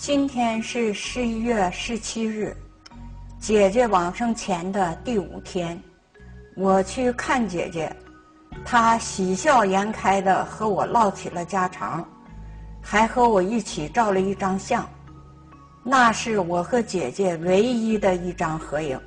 今天是11月17日，姐姐往生前的第5天，我去看姐姐，她喜笑颜开地和我唠起了家常，还和我一起照了一张相，那是我和姐姐唯一的一张合影。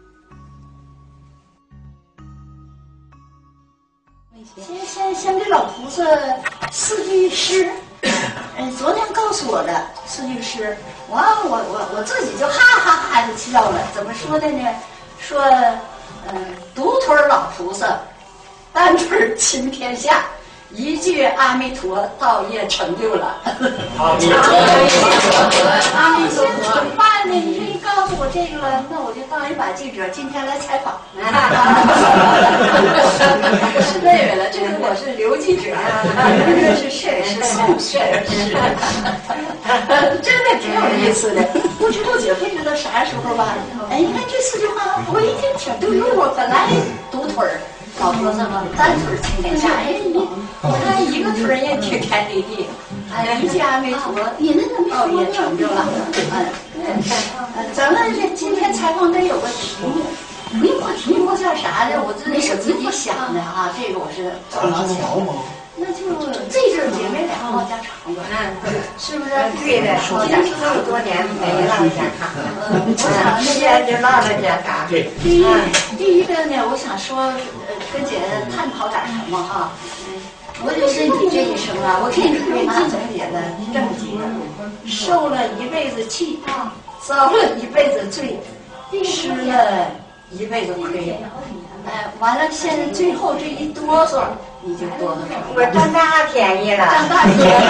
先给老菩萨4句诗。昨天告诉我的4句诗，我自己就哈哈哈就笑了。怎么说的呢？说，独腿老菩萨，单腿亲天下，一句阿弥陀，道业成就了。阿弥陀佛，阿弥陀佛。怎么办呢？你说你告诉我这个了，那我就当一把记者，今天来采访。是那个了，这个我是刘记者，这是摄影师宋摄影师，真的挺有意思的。不知不觉不知道啥时候吧，哎，你看这4句话，我一听挺对路啊。本来独腿儿老菩萨嘛，单腿亲天下，哎，我看一个腿儿也挺开地地，哎，一句阿弥陀，你那个道也成就了。咱们这今天采访得有个题目。题目叫啥呢？我自己想的啊，这个我是怎么想？那就这阵姐妹俩唠家常吧，是不是？ 对的，说家常这么多年没唠家常，我想今天就唠了家常。 第一个呢，我想说，跟姐探讨点什么哈。我就是你这一生啊，我给你归纳总结了这么几个：受了一辈子气，遭了一辈子罪，吃了一辈子亏，完了，现在最后这一哆嗦，你就哆嗦上。 我占大便宜了， 占大便宜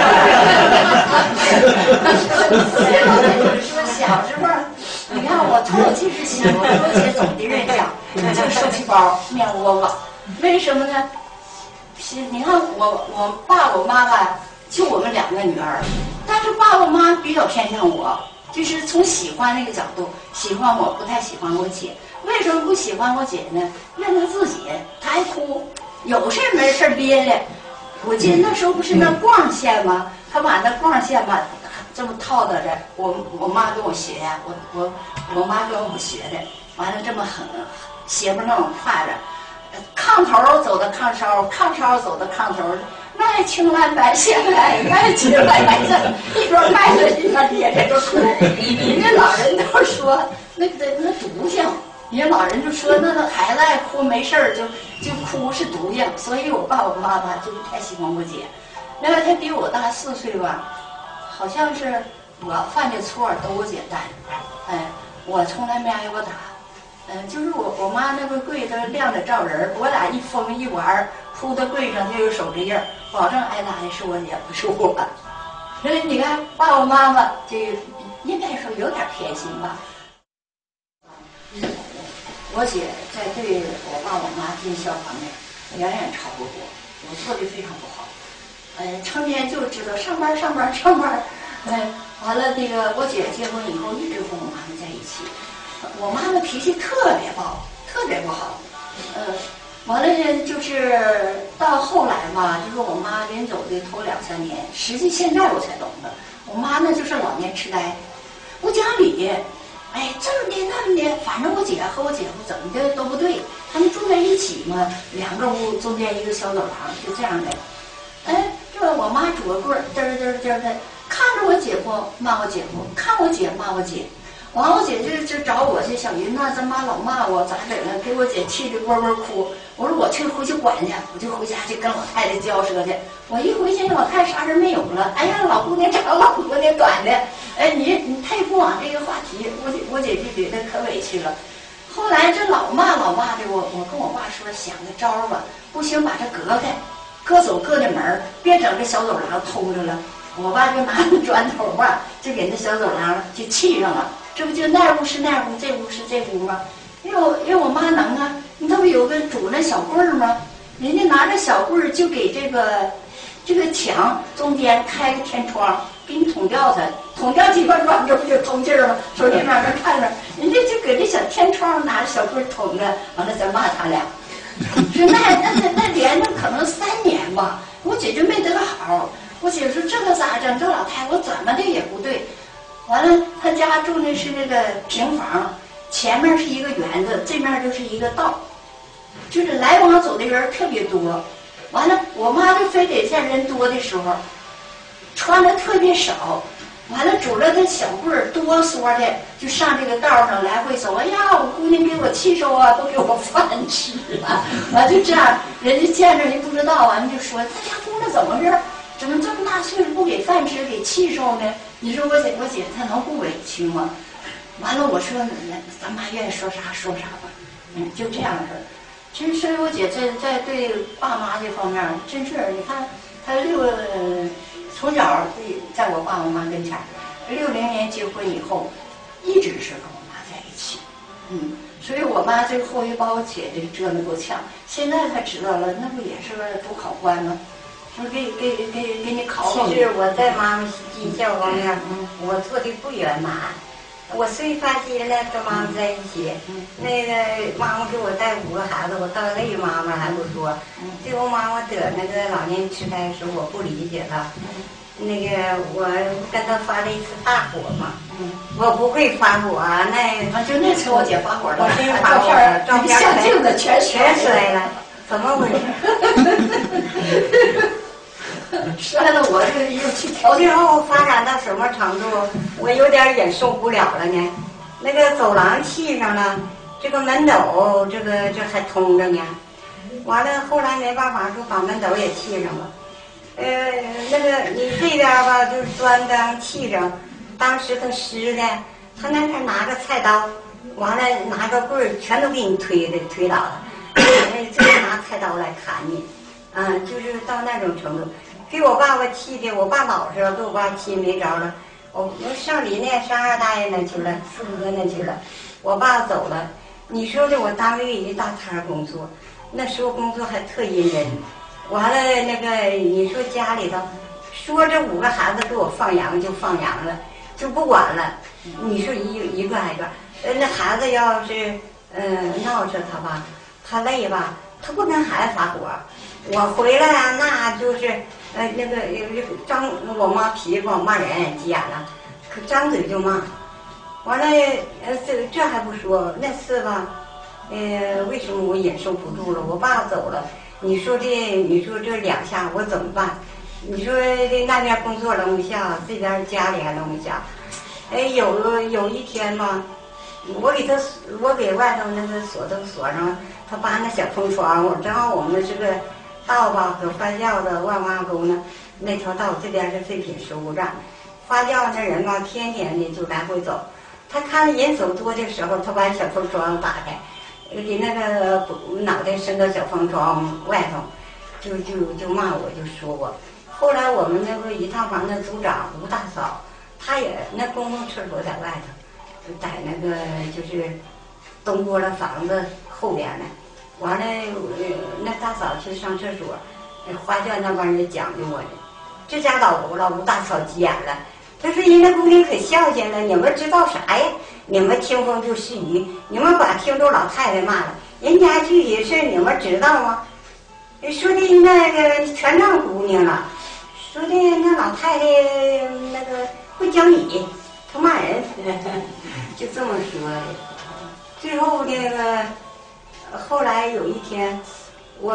了。说小时候，你看我从我记事起，我说姐总的人讲，就受气包、面窝窝，为什么呢？你看我爸我妈吧，就我们2个女儿，但是爸爸妈妈比较偏向我，就是从喜欢那个角度，喜欢我，不太喜欢我姐。为什么不喜欢我姐呢？怨她自己，她爱哭，有事没事憋的。我记得那时候不是那逛线吗？她把那逛线吧这么套着的，我妈跟我学呀，我妈跟我学的，完了这么狠，斜不愣挎着，炕头走到炕梢，炕梢走到炕头，卖青蓝白线来，卖青蓝白线，一边卖着一边咧着个哭。人家老人都说那毒性。人家老人就说，那孩子爱哭没事儿就哭是毒性，所以我爸我妈吧就不太喜欢我姐。另外她比我大4岁吧，好像是我犯的错都我姐担，我从来没挨过打。就是我妈那个柜都亮着照人，我俩一疯一玩，扑到柜上就有手指印，保证挨打的是我姐，不是我。所以你看爸爸妈妈这个应该说有点偏心吧。我姐在对我爸我妈尽孝方面远远超过我做的非常不好。成天就知道上班。完了那个我姐结婚以后一直和我妈妈在一起，我妈妈脾气特别暴，特别不好。完了呢，就是到后来嘛，就是我妈临走的头2、3年，实际现在我才懂得，我妈那就是老年痴呆，不讲理。这么的那么的，反正我姐和我姐夫怎么的都不对，他们住在一起嘛，2个屋中间一个小走廊，就这样的。这我妈拄个棍儿，嘚的，看着我姐夫骂我姐夫，看我姐骂我姐，完我姐就找我去，小云呐，咱妈老骂我咋整啊？给我姐气得窝窝哭。我说我回去管去，我就回家去跟老太太交涉去。我一回去，老太太啥事没有了。哎呀，老姑娘长，老姑娘短的。你太不往这个话题，我姐就觉得可委屈了。后来这老骂的，我跟我爸说想个招儿吧，不行把这隔开，各走各的门，别整这小走廊通着了。我爸就拿那砖头吧，就给那小走廊就砌上了。这不就那屋是那屋，这屋是这屋吗？因为我妈能啊，你这不有个拄那小棍儿吗？人家拿着小棍儿就给这个墙中间开个天窗，给你捅掉它，捅掉几块砖，这不就通气儿吗？手里面看着，人家就搁这小天窗拿着小棍儿捅着，完了再骂他俩。说那连着可能3年吧，我姐就没得好。我姐说这个咋整？这老太太我怎么的也不对。 完了，他家住的是那个平房，前面是一个园子，这面就是一个道，就是来往走的人特别多。完了，我妈就非得在人多的时候，穿的特别少。完了，拄着那小棍儿哆嗦的，就上这个道上来回走。哎呀，我姑娘给我气受啊，都给我饭吃了。完就这样，人家见着人不知道，完就说他家姑娘怎么回事？怎么这么大岁数不给饭吃，给气受呢？你说我姐她能不委屈吗？完了，我说咱妈愿意说啥说啥吧，就这样式儿。其实，所以我姐在对爸妈这方面，真是你看，她从小在我爸我妈跟前，60年结婚以后，一直是跟我妈在一起，所以我妈最后也把我姐这折腾够呛。现在她知道了，那不也是主考官吗？说给你考考。 其实我在妈妈尽孝方面，我做的不圆满。我虽发迹了，跟妈妈在一起，那个妈妈给我带5个孩子，我倒累妈妈还不说。最后妈妈得那个老年痴呆的时候，我不理解她。那个我跟她发了一次大火嘛，我不会发火， 就那次我姐发火了， 我真发火了，照片相镜子全摔了，怎么回事？ 摔了我这又去调最后发展到什么程度？我有点忍受不了了呢。那个走廊气上了，这个门斗这还通着呢。完了，后来没办法，就把门斗也气上了。那个你这边吧，就是砖刚气上，当时他湿的，他那边拿个菜刀，完了拿个棍儿，全都给你推倒了。就拿菜刀来砍你，就是到那种程度。给我爸爸气的，我爸老实了，给我爸气没着了。我上里呢，上2大爷那去了，4、5个那去了。我爸走了，你说的我单位一大摊工作，那时候工作还特阴人。完了那个你说家里头，说这5个孩子给我放羊就放羊了，就不管了。你说一个挨个，那孩子要是闹着他吧，他累吧，他不跟孩子发火。我回来啊，那就是那个张我妈脾气不好，骂人急眼了，可张嘴就骂。完了这还不说，那次吧，为什么我忍受不住了？我爸走了，你说这2下我怎么办？你说这那边工作扔不下，这边家里还扔不下。有一天吧，我给外头那个锁都锁上了，他把那小风窗户，正好我们这个道吧和发酵的万花沟呢，那条道这边是废品收购站，发酵那人吧天天的就来回走，他看人走多的时候，他把小风窗打开，给那个脑袋伸到小风窗外头，就骂我，就说我。后来我们那个一套房的组长吴大嫂，她也那公共厕所在外头，在那个就是东郭的房子后边呢。完了，那大嫂去上厕所，花轿那帮人讲究我的，这家老吴大嫂急眼了，她说人家姑娘可孝敬了，你们知道啥呀？你们听风就是雨，你们把听着老太太骂了，人家具体事你们知道吗？说的那个全让姑娘了，说的那老太太那个会讲理，她骂人，就这么说的。最后那个。后来有一天，我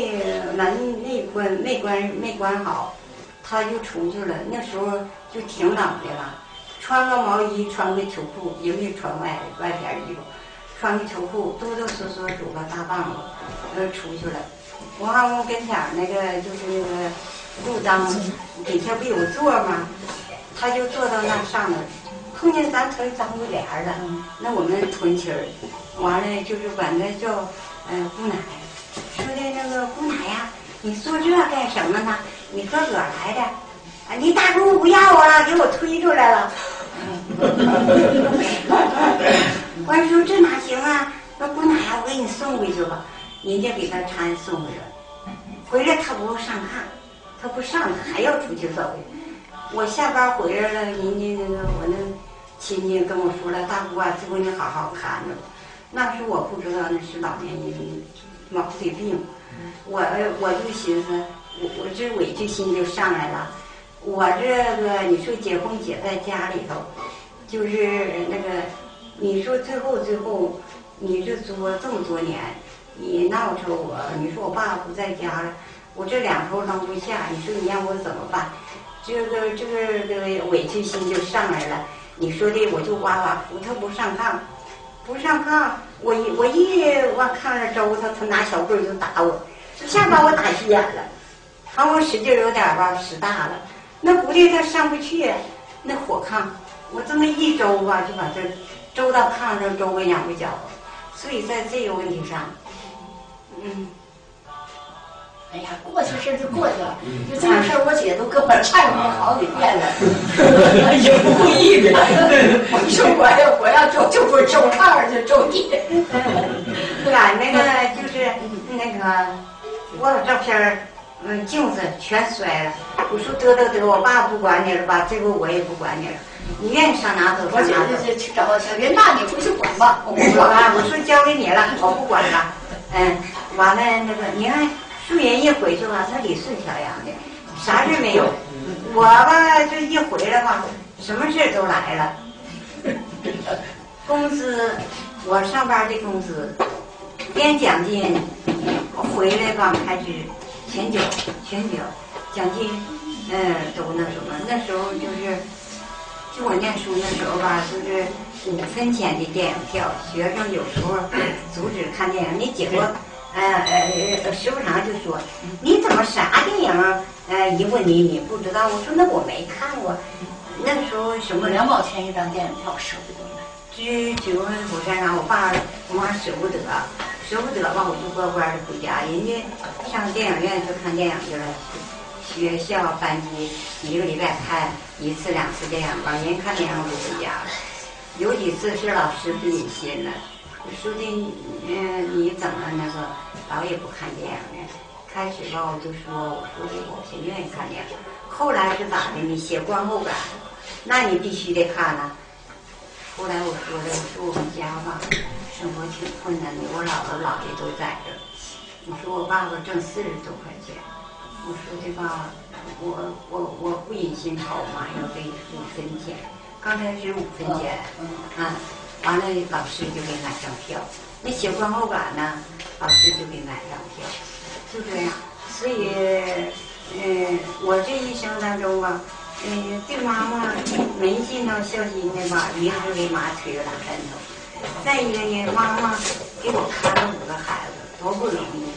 没关好，他就出去了。那时候就挺冷的了，穿个毛衣，穿个秋裤，一个穿外边衣服，穿个秋裤，哆哆嗦嗦拄个大棒子，出去了。我跟前那个就是那个路当底下不有座吗？他就坐到那上面，碰见咱屯张桂莲了，那我们屯亲儿。完了就是管他叫姑奶，说的那个姑奶呀，你做这干什么呢？你自个儿来的，你大姑不要我了，给我推出来了。完说这哪行啊？那姑奶呀，我给你送回去吧。人家给他搀送回来，回来他不上炕，他不上，他还要出去走去。我下班回来了，人家那个我那亲戚跟我说了，大姑啊，这回你好好看着。那时我不知道那是老年人毛腿病，我就寻思，我这委屈心就上来了。我这个你说结婚结在家里头， 就是那个，你说最后，你这做这么多年，你闹着我，你说我爸不在家了，我这两头扔不下，你说你让我怎么办？这个委屈心就上来了。你说的我就哇哇哭，他不上炕，我一往炕上周他拿小棍就打我，一下把我打急眼了，好我使劲有点吧，使大了，那不对他上不去，那火炕，我这么一周吧，就把这周到炕上周个2回脚，所以在这个问题上， 哎呀，过去事就过去了。就这个事儿，我姐都跟我忏悔好几遍了，也不故意的。我说我要周就不是周炕就周地。 俺那个就是那个，我把照片镜子全摔了。我说得，我爸不管你了吧，这个我也不管你了，你愿意上哪走我姐上哪走。 就去找我小云，那你回去管吧。 我说交给你了，我不管了。完了那个你看。树人一回去吧，他理顺条洋的，啥事没有。我吧，这一回来吧，什么事都来了。工资，我上班的工资，连奖金，我回来吧开始全缴，奖金，都那什么。那时候就我念书那时候吧，就是5分钱的电影票，学生有时候阻止看电影，你结果。时不常就说你怎么啥电影一问你不知道，我说那我没看过，那个时候什么 2毛钱一张电影票舍不得买， 就我干啥，我爸我妈舍不得吧，我就乖乖的回家，人家上电影院去看电影去了，学校班级1个礼拜看1次2次电影吧，人看电影我就回家了，有几次是老师不忍心了。说的，你怎么那个老也不看电影呢？开始吧，我就说，我说的我不愿意看电影。后来是咋的？你写观后感，那你必须得看呐。后来我说我们家吧，生活挺困难的，我姥姥姥爷都在这儿。你说我爸爸挣40多块钱，我说的吧，我不忍心朝我妈要这5分钱，刚才是5分钱，完了，老师就给买张票。那写观后感呢，老师就给买张票，就这样。所以，我这一生当中吧，对妈妈没尽到孝心的吧，一直给妈推着大山头。再一个呢，妈妈给我看了5个孩子，多不容易。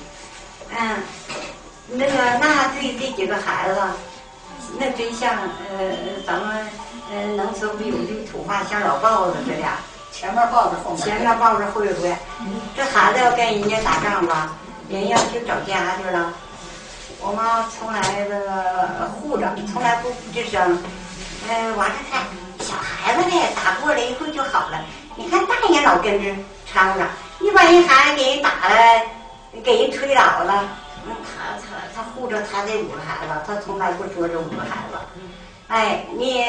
那对这几个孩子，那真像咱们能说不有句土话，像老豹子这俩。 前面抱着后面追，这孩子要跟人家打仗吧，人要去找家去了。我妈从来护着，从来不吱声。完了看小孩子呢，打过了一会就好了。你看大人老跟着掺和，你把人孩子给人打了，给人推倒了，他护着他这5个孩子，他从来不说这5个孩子。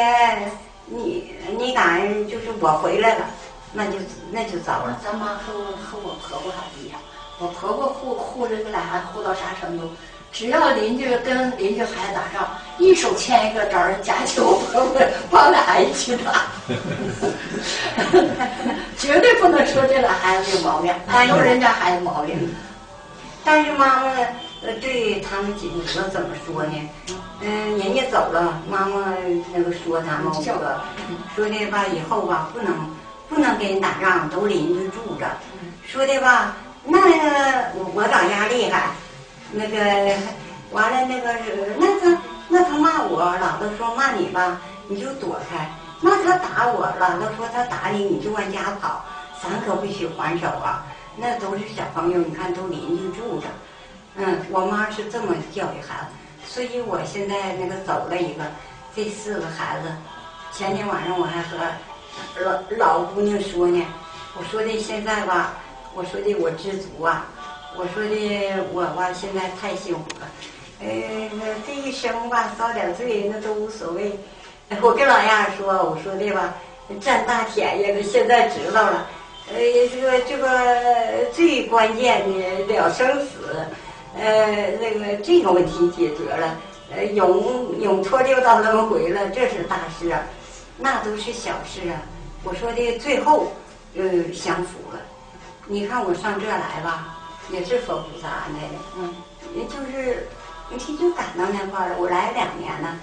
你敢就是我回来了。那就糟了。 咱妈和我婆婆还不一样，我婆婆护这个俩孩子护到啥程度？只要邻居跟邻居孩子打仗，一手牵一个找人夹去，我婆婆帮俩孩子去打，绝对不能说这俩孩子有毛病，有人家孩子毛病。 但是妈妈对他们几个怎么说呢？人家走了，妈妈那个说他们5个，说的吧以后吧不能跟人打仗，都邻居住着。说的吧，那我打架厉害，那个完了那他骂我，姥姥说骂你吧，你就躲开。那他打我，姥姥说他打你，你就往家跑，咱可不许还手啊。那都是小朋友，你看都邻居住着。我妈是这么教育孩子，所以我现在那个走了一个，这4个孩子，前天晚上我还和老姑娘说呢，我说的现在吧，我说的我知足啊，我说的我吧现在太幸福了，这一生吧遭点罪那都无所谓。我跟老样说，我说的吧，占大便宜的现在知道了，这个最关键的了生死，这个问题解决了，永脱六道轮回了，这是大事啊。 那都是小事啊。我说的最后，享福了。你看我上这来吧，也是佛菩萨安排的，也就是你就赶到那块儿了。我来2年了，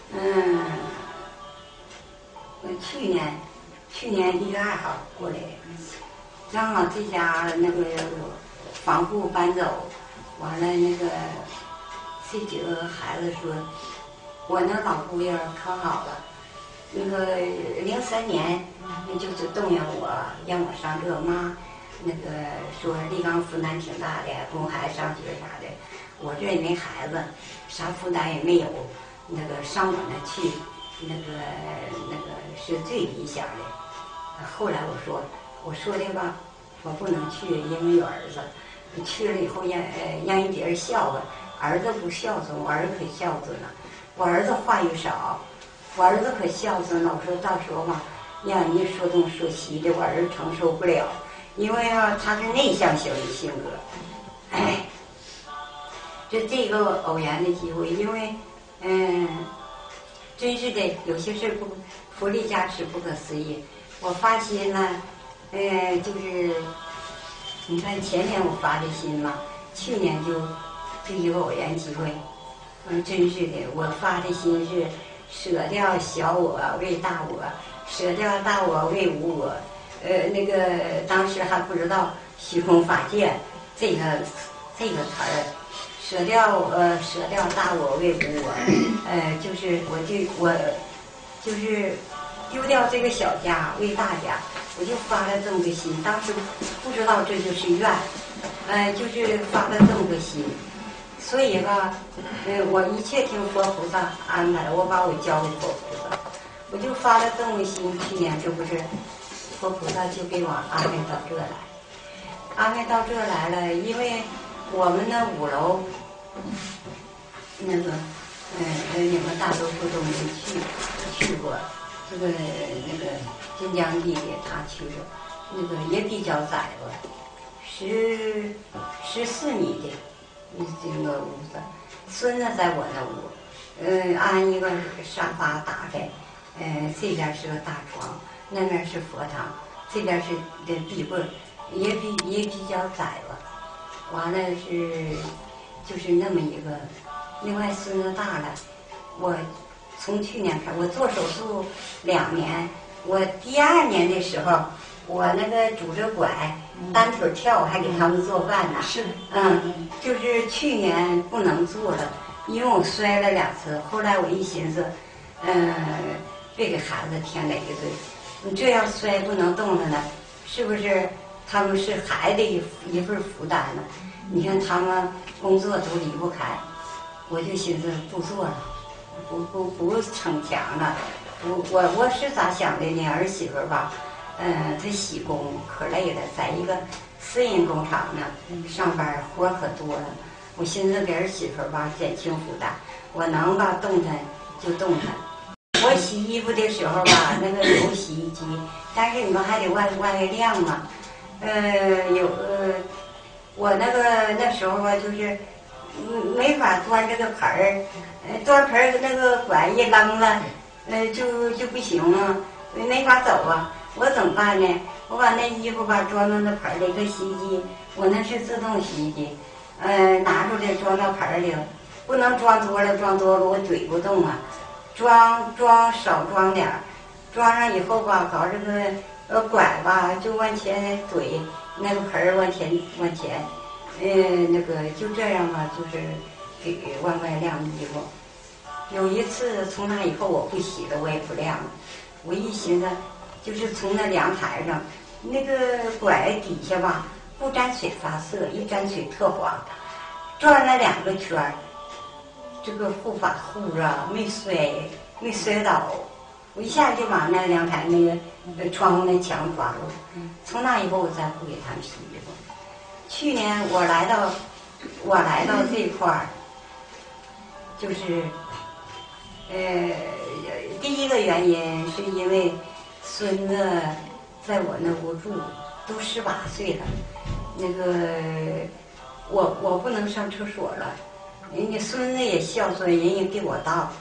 去年1月2号过来的，正好这家那个房户搬走，完了那个这几个孩子说，我那老姑爷可好了，那个03年就是动员我让我上这妈，那个说立刚负担挺大的，供孩子上学啥的，我这也没孩子，啥负担也没有，那个上我那去，那个是最理想的。后来我说的吧，我不能去，因为有儿子，去了以后让人别人笑话，儿子不孝顺，我儿子可孝顺了，我儿子话语少，我儿子可孝顺了。我说到时候吧，让人家说东说西的，我儿子承受不了，因为啊他是内向型的性格。哎，这个偶然的机会，因为真是的，有些事佛力加持不可思议。我发心呢，就是你看前年我发的心嘛，去年就一个偶然机会，真是的，我发的心是舍掉小我为大我，舍掉大我为无我。那个当时还不知道虚空法界这个词儿，舍掉大我为无我，就是我就是丢掉这个小家为大家，我就发了这么个心。当时不知道这就是愿，就是发了这么个心。所以吧，我一切听佛菩萨安排，我把我交给佛菩萨，我就发了这么个心。去年这不是佛菩萨就给我安排到这来，安排到这来了，因为我们那5楼，那个你们大多数都没去过。这个那个金江弟弟他去了，那个也比较窄吧，14米的这个屋子。孙子在我那屋，安一个沙发打开，这边是个大床，那边是佛堂，这边是壁柜，也比较窄吧。完了就是那么一个。另外孙子大了，我从去年开始，我做手术2年，我第2年的时候，我那个拄着拐单腿跳，还给他们做饭呢。 是， 就是去年不能做了，因为我摔了2次。后来我一寻思，别给孩子添累赘，你这样摔不能动了呢，是不是？他们是孩子的一份负担呢？你看他们工作都离不开，我就寻思不做了。不逞强了，我是咋想的呢？儿媳妇吧，她洗工可累了，在一个私人工厂呢上班，活可多了。我寻思给儿媳妇吧减轻负担，我能吧动弹就动弹。我洗衣服的时候吧，那个有洗衣机，但是你们还得往外晾嘛。我那时候吧就是没法端这个盆儿。端盆儿那个管一扔了，就不行了，没法走啊。我怎么办呢？我把那衣服吧装到那盆里，搁洗衣机，我那是自动洗衣机，拿出来装到盆里，不能装多了我怼不动啊。少装点儿，装上以后吧，搞这个拐吧就往前怼，那个盆儿往前，那个就这样吧，就是给往外晾衣服。有一次从那以后我不洗了，我也不晾了。我一寻思，就是从那凉台上，那个拐底下吧，不沾水发涩，一沾水特黄，转了2个圈儿，这个护发护啊没摔倒，我一下就把那凉台那个窗户那墙抓住了。从那以后我再不给他们洗衣服。去年我来到这块儿，就是。第一个原因是因为孙子在我那屋住，都18岁了，那个我不能上厕所了，人家孙子也孝顺，人家给我倒，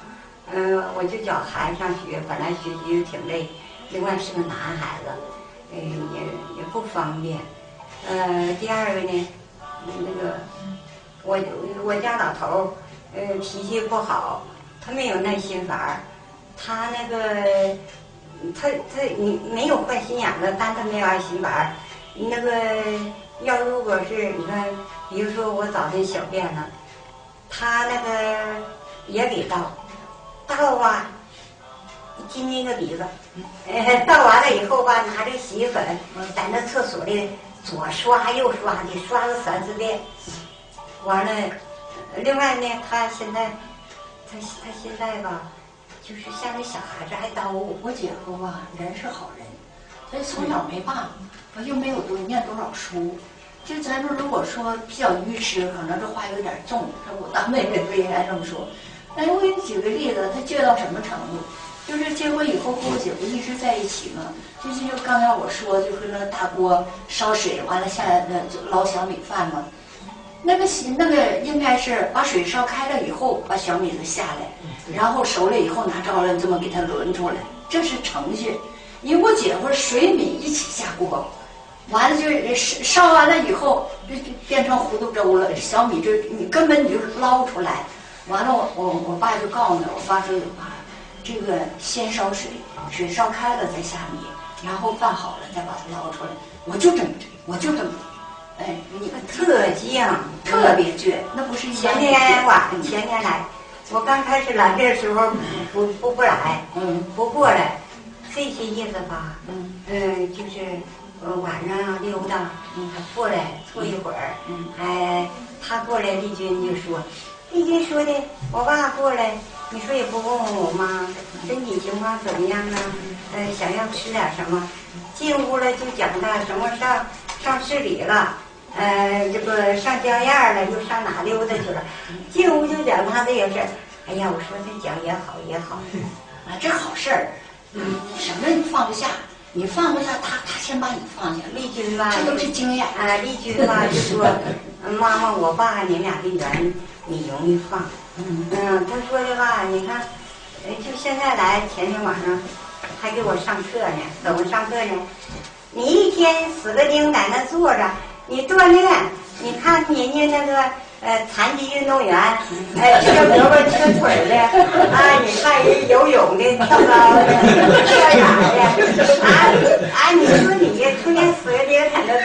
我就叫孩子上学，本来学习就挺累，另外是个男孩子，也不方便。第二个呢，那个我家老头脾气不好，他没有耐心法儿，他那个你没有坏心眼子，但他没有爱心法儿。那个要如果是你看，比如说我早晨小便了，他那个也给倒啊，进那个鼻子，倒完了以后吧，拿这个洗衣粉在那厕所里左刷右刷的刷了3、4遍，完了，另外呢，他现在吧，就是像那小孩子还叨我。 我姐夫吧，人是好人，他从小没爸，又没有念多少书。就咱们如果说比较愚痴，可能这话有点重，这我当妹妹不应该这么说。哎，我给你举个例子，他倔到什么程度？就是结婚以后和我姐夫一直在一起嘛，就刚才我说，就是那大锅烧水，完了下来就捞小米饭嘛。那个应该是把水烧开了以后，把小米子下来，然后熟了以后拿着了这么给它轮出来，这是程序。因为我姐夫水米一起下锅，完了就烧完了以后就变成糊涂粥了，小米就你根本你就捞不出来。完了我爸就告诉我爸说啊，这个先烧水，水烧开了再下米，然后饭好了再把它捞出来。我就这么。哎，你特犟， 特别倔，那不是前天来，我刚开始来的时候不来，不过来，这些意思吧，就是晚上溜达，他过来坐一会儿，他过来，丽君就说，丽君说的，我爸过来，你说也不问问我妈身体情况怎么样啊？想要吃点什么？进屋了就讲他什么上市里了。这个上江堰了，又上哪溜达去了？进屋就讲他这个事儿。哎呀，我说这讲也好， 啊，这好事儿。什么你放不下？你放不下他先把你放下。 丽君吧， 这都是经验。 丽君吧就说，妈妈，我爸你俩的缘你容易放。他说的吧，你看，就现在来，前天晚上还给我上课呢，怎么上课呢？你一天死个钉在那坐着。你锻炼，你看人家那个残疾运动员，这个胳膊缺腿的你看人游泳的、跳高的、跳远的，你说你成天死个钉在那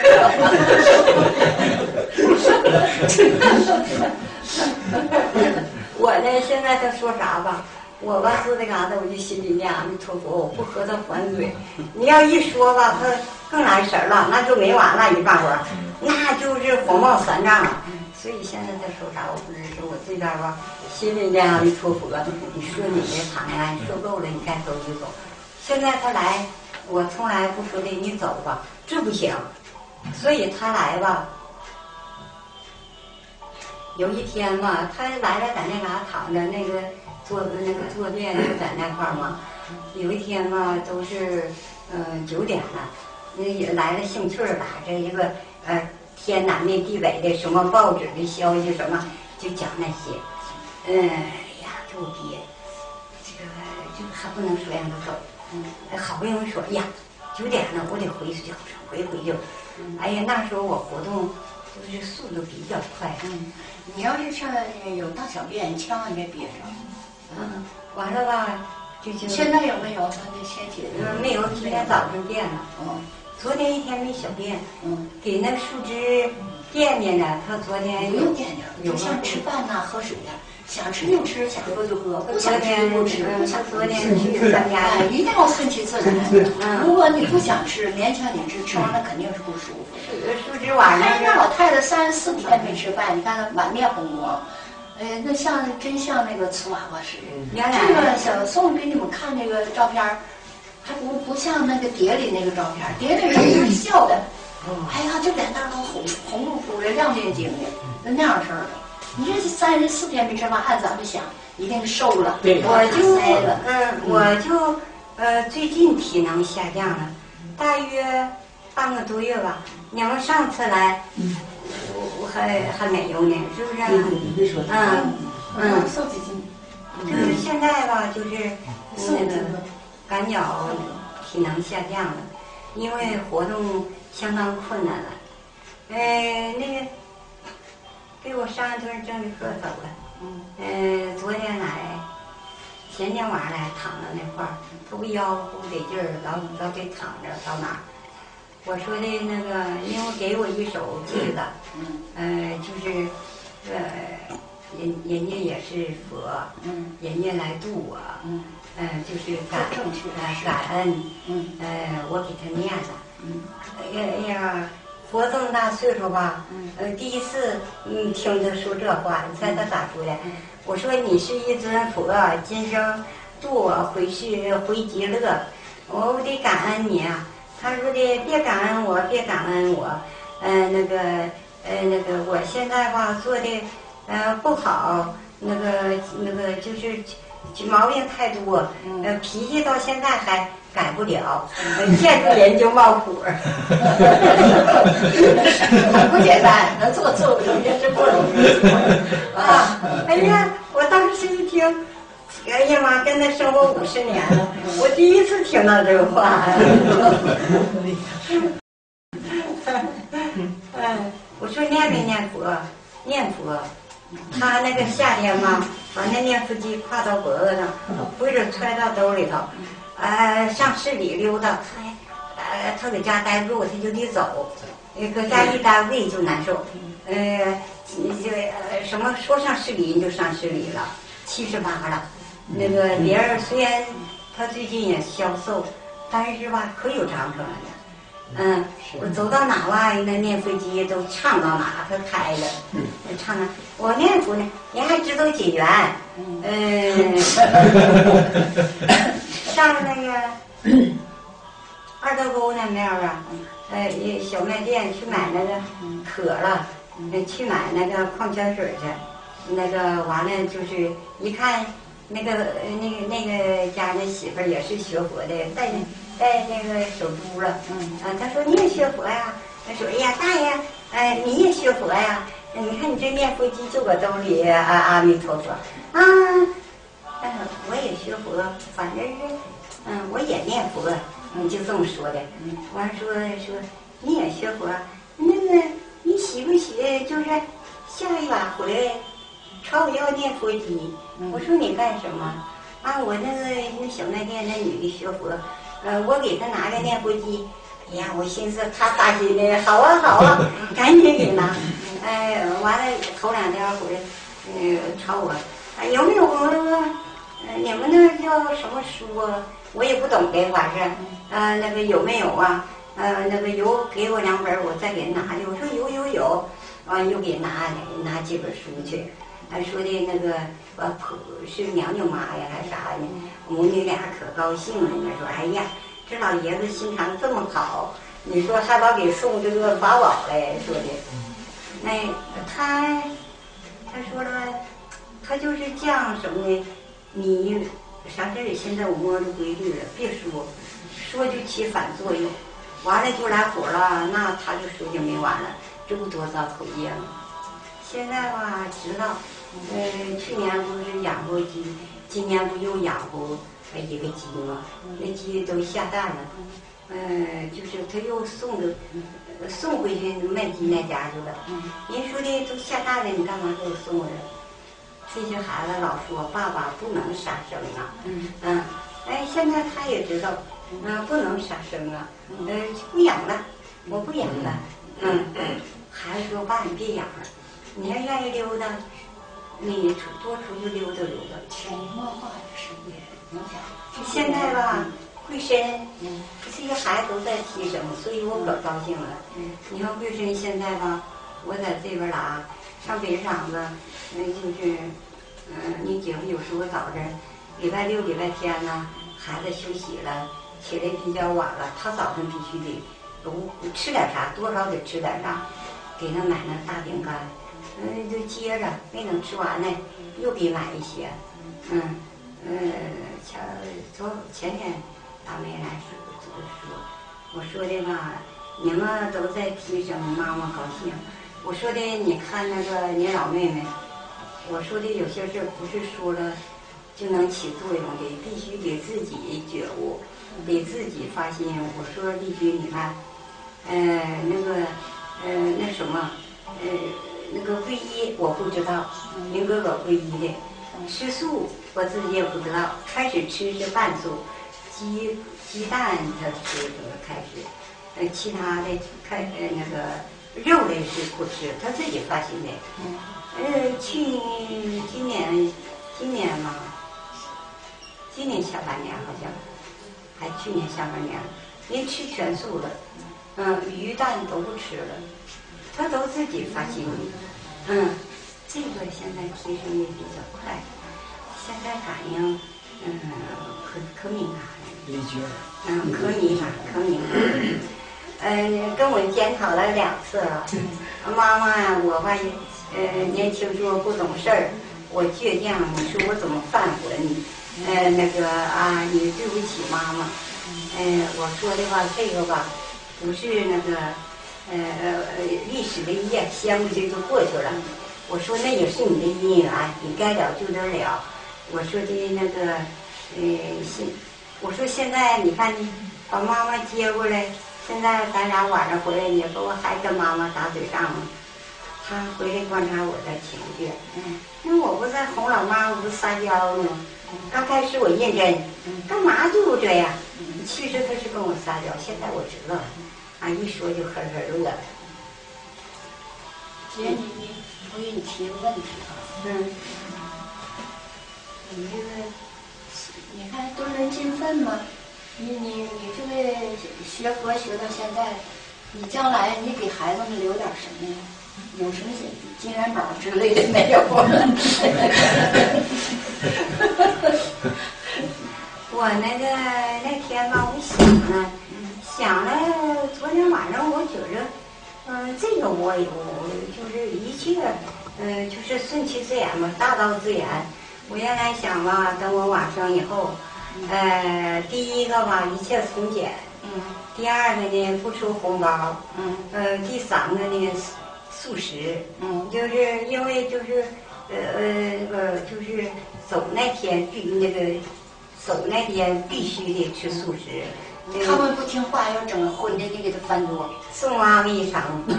坐。我呢，现在他说啥吧？我吧坐那嘎达，我就心里念阿弥陀佛，我不和他还嘴。你要一说吧，他更来神了，那就没完了，一半会儿。那就是火冒三丈了，所以现在他说啥我不知道，我这边吧心里念阿弥陀佛，你说你的唐安说够了，你该走就走。现在他来，我从来不说的你走吧，这不行，所以他来吧。有一天嘛，他来了，在那嘎躺着，那个坐便就在那块儿嘛。有一天嘛，都是9点了，也来了兴趣儿，打着一个天南的地北的什么报纸的消息什么，就讲那些。哎呀，这我爹，这个就还不能说让他走。好不容易说，呀，9点了，我得回去回去。哎呀，那时候我活动就是速度比较快。 你要是上有大小便，你千万别憋着。 完了吧，就现在有没有？那先解决。 没有，今天早上便了。昨天一天没小便。给那树枝垫垫着，他昨天不用垫垫，就像吃饭呐、喝水呀，想吃就吃，想喝就喝，不想吃就不吃。 昨天去参加， 一定要顺其自然。如果你不想吃，勉强你吃完了肯定是不舒服。 树枝晚上。 那老太太34天没吃饭，你看她满面红光。那真像那个瓷娃娃似的。这个小宋给你们看那个照片，还不像那个碟里那个照片，碟里人是笑的，哎呀，这脸蛋都红乎乎的、亮晶晶的，那样式儿的。你这34天没吃饭，按咱们想，一定瘦了。 对，我就最近体能下降了，大约半个多月吧。你们上次来，我还没有呢，是不是？ 对，你别说。 瘦几斤？ 就是现在吧，就是那个感觉体能下降了，因为活动相当困难了。那个给我上一顿郑丽鹤走了。昨天来，前天晚上来躺在那块儿，他不腰不得劲儿，老得躺着到哪儿。我说的那个，因为给我一首句子，就是人家也是佛，人家来度我，就是感恩，我给他念了，哎呀，佛这么大岁数吧，第一次听他说这话，你猜他咋说的？我说你是一尊佛，今生度我回极乐，我得感恩你啊。他说的别感恩我，别感恩我，那个我现在吧做的不好，那个就是毛病太多，脾气到现在还改不了，见着人就冒火。 很不简单，能做人家真不容易啊！哎呀，我当时一听。哎呀妈，跟他生活50年了，我第一次听到这个话。我说念没念佛？念佛。他那个夏天嘛，把那念佛机挎到脖子上，或者揣到兜里头，上市里溜达。他搁家待不住，他就得走，搁家一待胃就难受。什么说上市里就上市里了，78了。那个别人虽然他最近也消瘦，但是吧可有长成了呢。我走到哪吧，那念佛机都唱到哪，他开了，唱的我念佛呢，您还知道解缘。上那个二道沟那面啊，小卖店去买那个渴了，去买那个矿泉水去，那个完了就是一看。那个家那媳妇儿也是学佛的，戴那个手珠了。他说你也学佛呀？他说哎呀大爷，你也学佛呀？你看你这念佛机就搁兜里，阿弥陀佛啊。我也学佛，反正是我也念佛，就这么说的。完说你也学佛，那个你喜不喜？就是下一把回来。朝我要念佛机，我说你干什么？我那小卖店那女的学佛，我给她拿个念佛机。哎呀，我寻思她大心的，好啊，赶紧给拿。完了头2天回来，朝我，有没有你们那叫什么书啊？我也不懂的，反正那个有没有啊？那个有，给我2本，我再给拿去。我说有，又给拿几本书去。还说的那个是娘娘妈呀还是啥呢？母女俩可高兴了呢，说哎呀，这老爷子心肠这么好，你说还把给送这个法宝来，说的。他说了，他就是这样什么呢？你啥事儿现在我摸着规律了，别说就起反作用，完了就来火了，那他就说就没完了，这不多遭口业吗？现在吧知道。去年不是养过鸡，今年不又养活一个鸡吗？那鸡都下蛋了，就是他又送回去卖鸡那家去了。人说的都下蛋了，你干嘛给我送回来？这些孩子老说爸爸不能杀生啊，现在他也知道，不能杀生啊，不养了，我不养了，孩子说爸你别养了，你要愿意溜达。你多出去溜达溜达， 潜移默化的是也影响。 现在吧，贵深，这些孩子都在提升，所以我可高兴了。你看贵深现在吧，我在这边啦，上北厂子，就是你姐夫有时候早晨，礼拜6、礼拜天呢，孩子休息了，起来比较晚了，他早上必须得吃点啥，多少得吃点啥，给他买那大饼干。就接着没等吃完呢，又给买一些。前天大妹来说，我说的嘛，你们都在提升，妈妈高兴。我说的，你看那个你老妹妹，我说的有些事不是说了， 就能起作用的，必须得自己觉悟，得自己发心。我说丽君，你看，那什么，那个皈依我不知道，您哥哥皈依的，吃素我自己也不知道，开始吃是半素，鸡蛋他吃开始，其他的那个肉类是不吃，他自己发心的。今年嘛，今年下半年好像，还去年下半年，您吃全素了，鱼蛋都不吃了，他都自己发心的。这个现在提升也比较快，现在感应，可敏感了。 理解。 可敏感。跟我检讨了2次了。妈妈呀，我吧，年轻时候不懂事儿，我倔强，你说我怎么犯浑你？你对不起妈妈。我说的话，这个吧，不是那个，历史的一页，掀过去就过去了。我说那也是你的姻缘，你该了就得了。我说的那个，我说现在你看你把妈妈接过来，现在咱俩晚上回来，你说我还跟妈妈打嘴仗吗？他回来观察我的情绪，因为我不在哄老妈，我不撒娇呢。刚开始我认真，干嘛就这样？其实他是跟我撒娇，现在我知道了，一说就呵呵乐了。 姐，我给你提个问题啊。你这个，你看敦人尽分嘛，你这个学佛学到现在，你将来你给孩子们留点什么呀？有什么金元宝之类的没有？ 我那天吧，我想了，昨天晚上我觉着，这个我就是一切，就是顺其自然嘛，大道自然。我原来想吧，等我往生以后，第一个吧，一切从简，第二个呢，不出红包，第三个呢，素食，就是因为就是就是走那天必须得吃素食。 他们不听话，要整荤的，你给他翻桌。 送妈妈一程。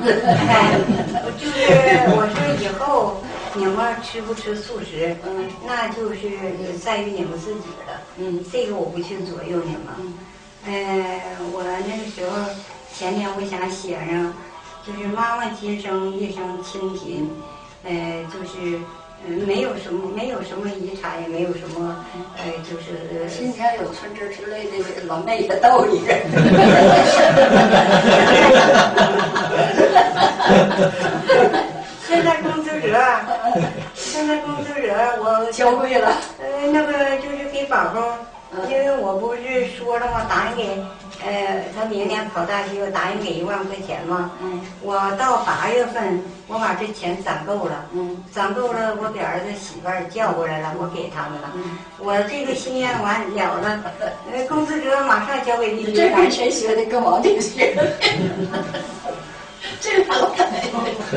就是我说以后你们吃不吃素食，那就是在于你们自己了。这个我不去左右你们。我那个时候前天我想写上，就是妈妈今生一生清贫，就是没有什么遗产，也没有什么就是今天有村支之类的，老妹也逗一个。 现在工资折，我交贵了。 那个就是给宝宝，因为我不是说了吗？答应给他明年考大学，我答应给1万块钱嘛。我到8月份，我把这钱攒够了。攒够了，我给儿子媳妇儿叫过来了，我给他们了。我这个心愿完了了，工资折马上交给你。 这跟谁学的？跟王定学的。这个老太太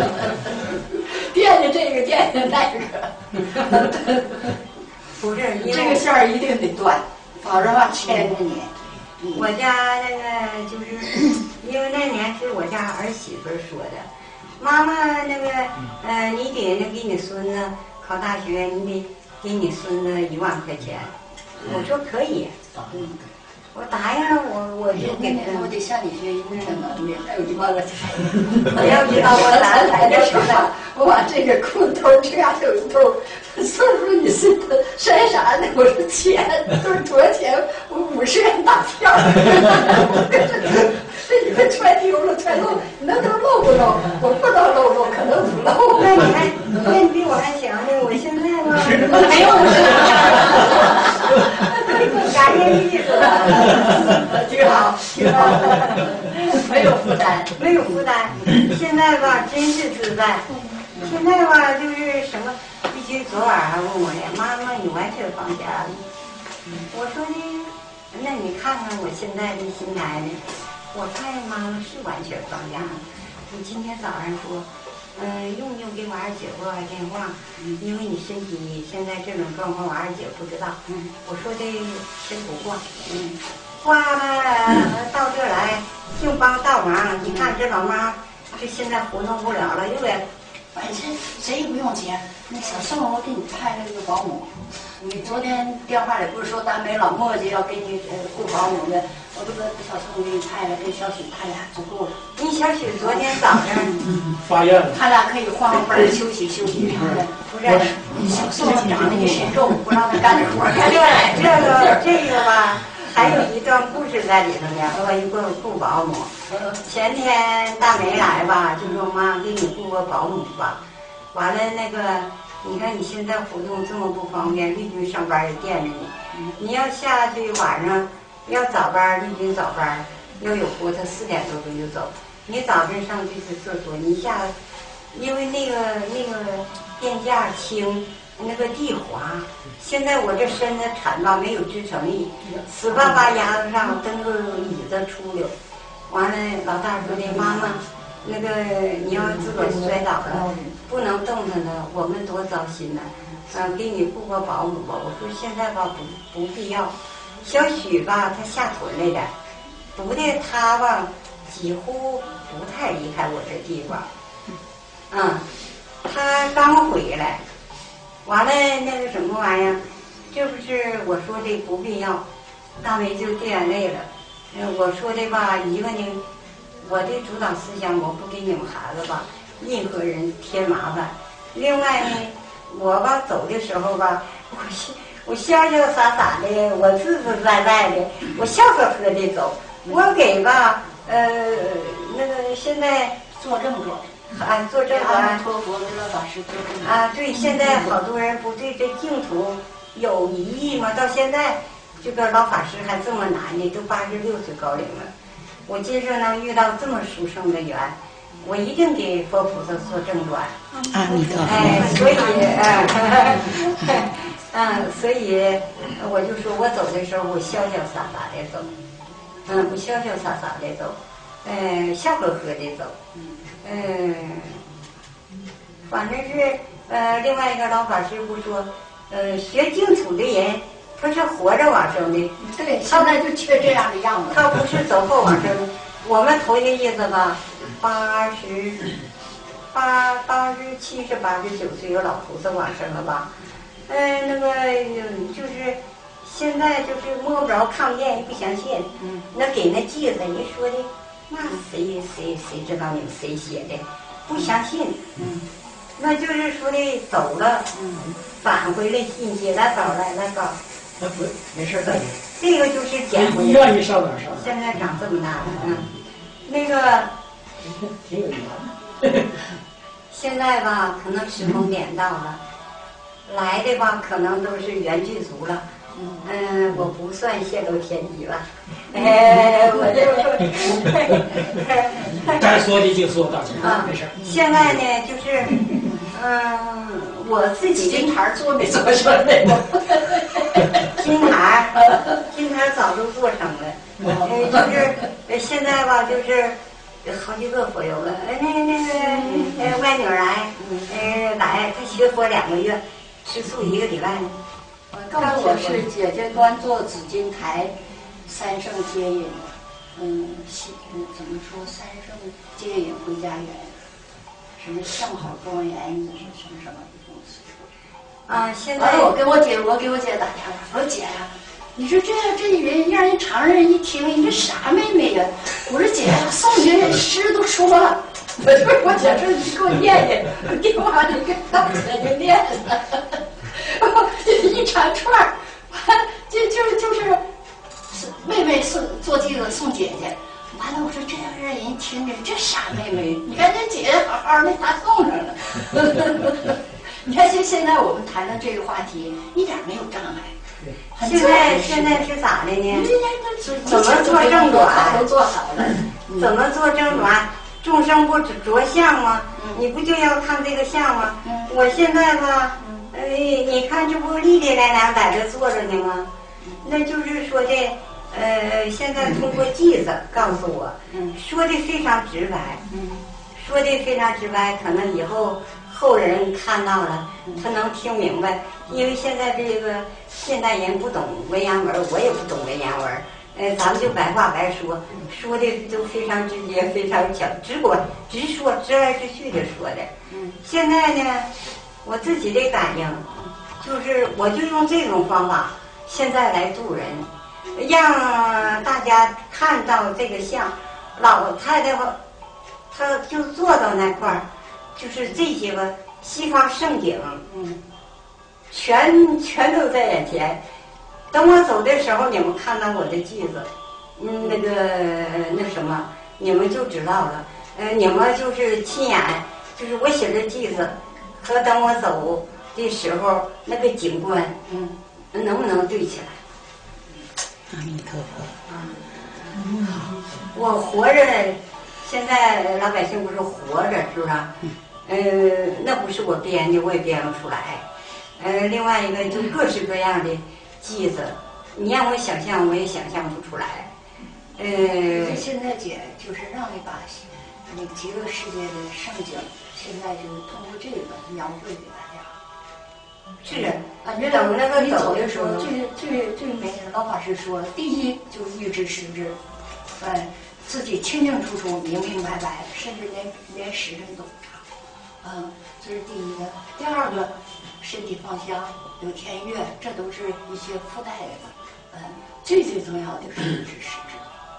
惦记这个惦记那个。 不是， 这个线儿一定得断，否则话牵着你。 我家那个就是因为那年是我家儿媳妇说的，妈妈那个你得给你孙子考大学，你得给你孙子1万块钱。我说可以，我答应了，我就给他。 我得向你学习，挺能的，还有1万块钱。 我要知道我咱来的时候，我把这个裤兜这样有一兜，孙儿说你是晒啥呢？我说钱，都是多少钱？我50元大票。这你们揣丢了，揣漏，你那都漏不漏？我不知道漏不漏，可能不漏。 那你比我还强呢，我现在吧没有感觉意思了， 挺好，挺好，没有负担， 没有负担。现在吧，真是自在。现在吧，就是什么，必须昨晚还问我呢，妈妈，你完全放假了？我说呢，那你看看我现在的心态呢，我看妈妈是完全放假了。你今天早上说， 用给我二姐拨电话，因为你身体现在这种状况，我二姐不知道。我说的申不挂，挂了到这来就帮倒忙。你看这老妈，这现在活动不了了，又得。 哎，谁也不用钱。那小宋，我给你派了一个保姆。你昨天电话里不是说大美老磨叽要给你雇保姆的？我这个小宋给你派了，跟小许他俩足够了。 你小许昨天早上发愿了， 他俩可以换个班休息休息啥的。 不是小宋长得一身肉，不让他干点活。 这个吧，还有一段故事在里头呢。我一个雇保姆，前天大美来吧，就说妈给你雇个保姆吧。完了那个，你看你现在活动这么不方便，丽君上班也惦着你。你要下去晚上要早班，丽君早班要有活，他4点多钟就走。你早晨上去是厕所，你下，因为那个电架轻，那个地滑。现在我这身子沉吧，没有支撑力，死巴巴压着上，蹬个椅子出溜。完了，老大说的妈妈，那个你要自个儿摔倒了，不能动弹的，我们多糟心呐。给你雇个保姆吧。我说现在吧不必要。小许吧，他下屯来的，不的他吧几乎不太离开我这地方。他刚回来，完了那个什么玩意儿，这不是我说的不必要，大梅就掉眼泪了。我说的吧，一个呢，我的主导思想，我不给你们孩子吧，任何人添麻烦。另外呢，我吧走的时候吧，我潇潇洒洒的，我自自在在的，我笑呵呵的走。我给吧，那个现在做正转。 做这个阿弥陀佛的乐法师做正转。 对，现在好多人不对这净土有疑义嘛，到现在这个老法师还这么难呢，都86岁高龄了。我今生能遇到这么殊胜的缘，我一定给佛菩萨做正转。 阿弥陀佛。 所以我就说我走的时候，我潇潇洒洒的走，我潇潇洒洒的走，笑呵呵的走，反正是另外一个老法师不说，学净土的人，他是活着往生的。 对，现在就缺这样的样子。 他不是走后往生的。我们头一个意思吧，87是89岁有老菩萨往生了吧？那个就是现在就是摸不着看不见也不相信。那给那句子人说的，那谁知道你们谁写的？不相信。那就是说的走了，返回来信息来搞。 不没事再说。 这个就是捡回来。 你愿意上哪儿上哪儿。 现在长这么大了，那个挺有意思。 现在吧，可能时空点到了，来的吧，可能都是原剧组了。我不算泄露天机吧。我就该说的就说，大姐没事。 现在呢，就是我自己金台做没做成那个？ 金台早都做成了。就是现在吧，就是好几个佛友了。那个外女来，来，她学佛2个月，吃素1个礼拜呢。 告诉我是姐姐端坐紫金台，三圣接引，怎么说三圣接引回家园，什么相好庄严，什么的东西。 现在完了，我给我姐打电话，我说姐呀，你说这人让人常人一听，你这啥妹妹呀？我说姐呀，宋人诗都说了，我姐说你给我念念，电话里跟大姐就念了。一长串儿，就是妹妹做这个送姐姐，完了我说这要让人听着，这傻妹妹，你看这姐姐好好的她送上了。你看现在我们谈论这个话题一点没有障碍。 现在是咋的呢？怎么做正转？ 都做好了。 怎么做正转？众生不着相吗？你不就要看这个相吗？我现在吧。你看这不历历来来在这坐着呢吗？那就是说的，现在通过句子告诉我，说的非常直白， 说的非常直白，可能以后后人看到了，他能听明白。因为现在这个现代人不懂文言文，我也不懂文言文，咱们就白话白说，说的都非常直接，非常直说，直来直去的说的。现在呢，我自己的感应就是，我就用这种方法，现在来度人，让大家看到这个像老太太，她就坐到那块儿，就是这些个西方盛景，全都在眼前。等我走的时候，你们看到我的句子，那什么，你们就知道了。你们就是亲眼，就是我写的句子，和等我走的时候那个景观，能不能对起来？ 阿弥陀佛。 我活着，现在老百姓不是活着，是不是？那不是我编的，我也编不出来。另外一个就各式各样的句子，你让我想象，我也想象不出来。 现在姐就是让你把那个极乐世界的盛景，现在就是通过这个描绘给大家。 是啊，你等那个你走的时候，最美的老法师说，第一就是预知时至，自己清清楚楚、明明白白，甚至连时辰都不差。这是第一个。第二个，身体放香，有天乐，这都是一些附带的。最重要的是预知时至。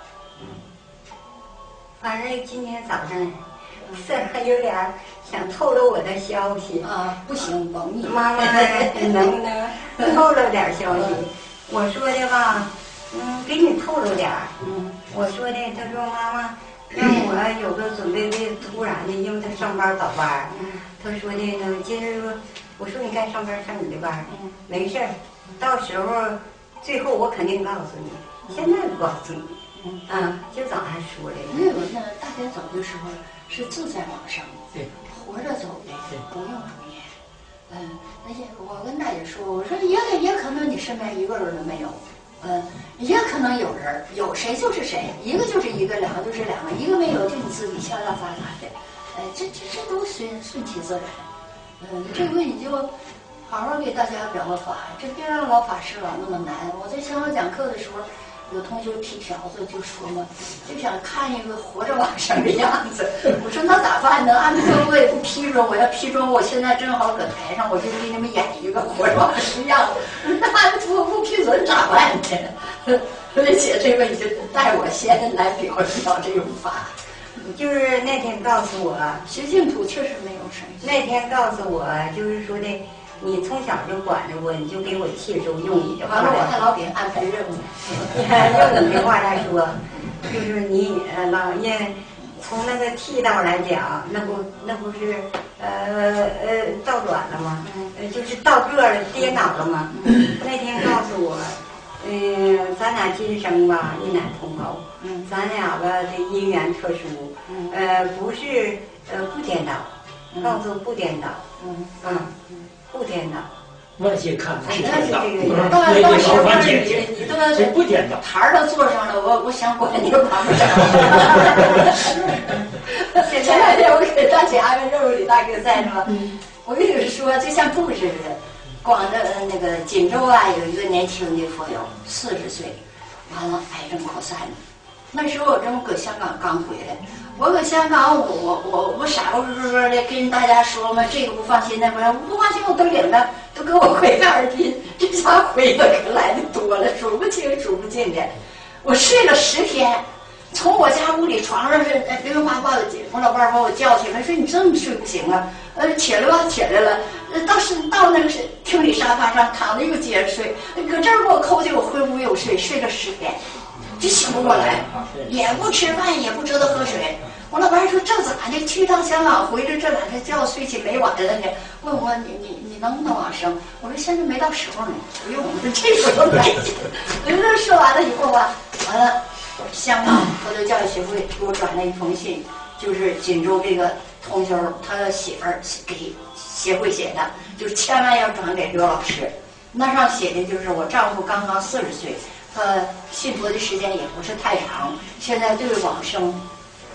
反正今天早上，还有点想透露我的消息啊，不行，甭你妈妈能不能透露点消息？我说的吧，给你透露点儿。我说的，他说妈妈，让我有个准备的突然的，因为他上班倒班。他说的呢，今儿我说你该上班上你的班，没事儿，到时候最后我肯定告诉你，现在不告诉你。今儿早上还说了。 那大家走的时候是自在往生，活着走的，不用主念。那些我跟大姐说，我说也可能你身边一个人都没有，也可能有人，有谁就是谁，一个就是一个，两个就是两个，一个没有就你自己潇潇洒洒的，这都顺其自然。这回你就好好给大家表个法，这别让老法师老那么难。我在香港讲课的时候，有同学提条子就说嘛，就想看一个活着往生的样子。我说那咋办呢？按说我也不批准，我要批准，我现在正好搁台上，我就给你们演一个活着往生样子。那不批准咋办呢？所以姐这个你就带我先来表这种法。 就是那天告诉我， 学净土确实没有生意。 那天告诉我，就是说的，你从小就管着我，你就给我气受，用你的话来说， 完了我还老给人安排任务。 用你的话来说，就是你老爷从那个剃道来讲，那不是倒转了吗？就是倒个儿颠倒了吗？那天告诉我，咱俩今生吧一奶同胞，咱俩吧的姻缘特殊，不是不颠倒，告诉不颠倒，不颠倒。 外界看的是颠倒， 到内时候老法解释你都是不颠倒。 台儿都坐上了，我想管你管不着。前两天我给大家肉肉李大哥在是吧？我跟你们说，就像故事似的。广州那个锦州啊，有一个年轻的佛友，40岁，完了癌症扩散了。那时候我正搁香港刚回来，我搁香港我傻乎乎的跟大家说嘛，这个不放心，那不放心，我都领着，都给我回2斤，这下回的可来的多了，数不清数不尽的。我睡了10天，从我家屋里床上是零零八八的，我老伴儿把我叫起来，说你这么睡不行啊，起来吧，起来了。到那个厅里沙发上躺着又接着睡，搁这儿给我抠起我昏无有睡，睡了10天，就醒不过来，也不吃饭，也不知道喝水。我老伴儿说这咋的？去趟香港回来这两天觉睡起没完了呢？问我你能不能往生？我说现在没到时候呢，不用，我说这时候来。这说完了以后吧，完了，香港佛教教育协会给我转了一封信，就是锦州这个同修他媳妇儿给协会写的，就是千万要转给刘老师。那上写的就是我丈夫刚刚40岁，信佛的时间也不是太长，现在对往生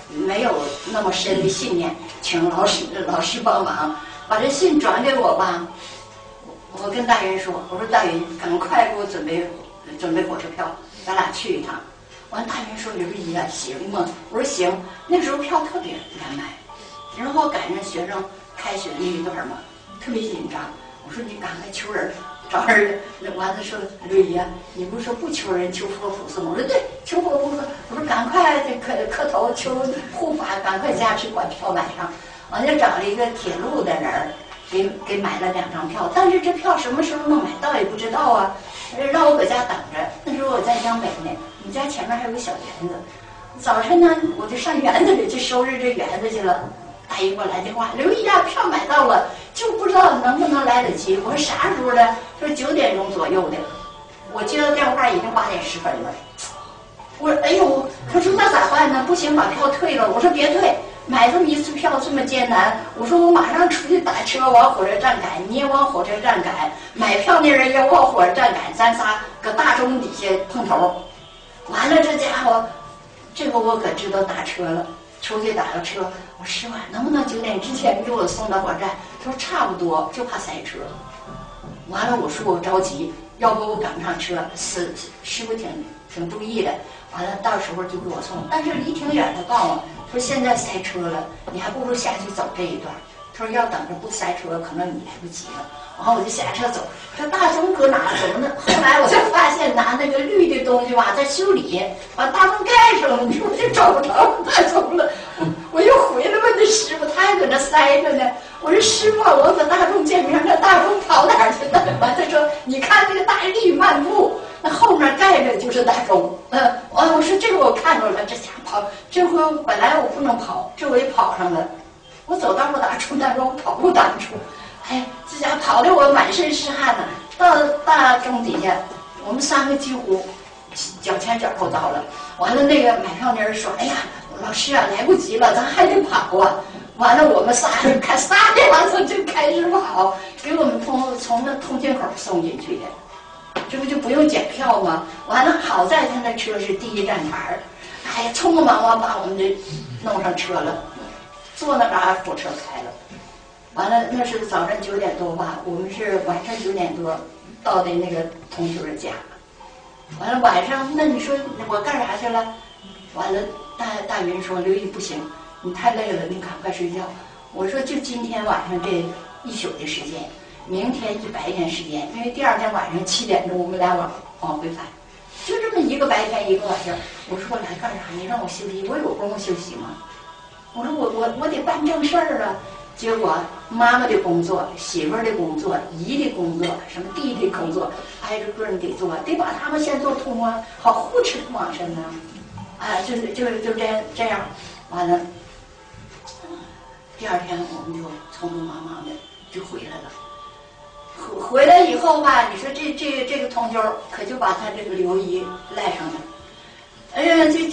没有那么深的信念，请老师帮忙把这信转给我吧。我跟大云说，我说大云，赶快给我准备火车票，咱俩去一趟。完，大云说刘姨啊，行吗？我说行。那时候票特别难买，然后赶上学生开学那一段嘛，特别紧张。我说你赶快求人，找人。完了说刘姨啊，你不是说不求人求佛菩萨吗？我说对，求佛菩萨。我说赶快这磕头求护法，赶快加持把票买上。完就找了一个铁路的人给买了2张票，但是这票什么时候能买到也不知道啊，让我搁家等着。那时候我在江北呢，我们家前面还有个小园子，早晨呢我就上园子里去收拾这园子去了。大姨给我来电话，刘姨啊，票买到了，就不知道能不能来得及。我说啥时候的？说9点钟左右的。我接到电话已经8点10分了。我说哎呦，他说那咋办呢？不行，把票退了。我说别退。买这么一次票这么艰难，我说我马上出去打车往火车站赶，你也往火车站赶，买票那人也往火车站赶，咱仨搁大钟底下碰头。完了，这家伙，这个我可知道打车了，出去打个车。我说师傅，能不能9点之前给我送到火车站？他说差不多，就怕塞车。完了，我说我着急，要不我赶不上车。师傅挺注意的。完了，到时候就给我送，但是离挺远，他告诉我说现在塞车了，你还不如下去走这一段。他说要等着不塞车，可能你来不及了。然后我就下车走，这大钟搁哪走呢？后来我就发现拿那个绿的东西吧，在修理，把大钟盖上了。你说我就找不着大钟了，我又回来问这师傅，他还搁那塞着呢。我说师傅，我搁大钟见面，那大钟跑哪儿去了？完他说你看那个大绿漫步。那后面盖着就是大钟，我说这个我看着了，这家跑，这回本来我不能跑，这回跑上了，我走道不打怵，但是我跑步打怵，哎，这家跑的我满身是汗呢。到大钟底下，我们3个几乎脚前脚后到了。完了，那个买票那人说：“哎呀，老师啊，来不及了，咱还得跑啊。”完了，我们仨人完了就开始跑，给我们从那通天口送进去的。这不就不用检票吗？完了，好在他那车是第1站牌，哎呀，匆匆忙忙把我们这弄上车了，坐那嘎火车开了。完了，那是早上9点多吧，我们是晚上9点多到的那个同学的家。完了晚上，那你说我干啥去了？完了，大云说刘姨不行，你太累了，你赶快睡觉。我说就今天晚上这1宿的时间。明天一白天时间，因为第2天晚上7点钟我们俩往回返，就这么一个白天一个晚上。我说我来干啥？你让我休息，我有功夫休息吗？我说我得办正事儿啊。结果妈妈的工作、媳妇儿的工作、姨的工作、什么弟弟工作，挨着个你得做，得把他们先做通啊，好护持往生啊。就这样，完了，第2天我们就匆匆忙忙的就回来了。回来以后吧，你说这个同修可就把他这个刘姨赖上了。哎呀，这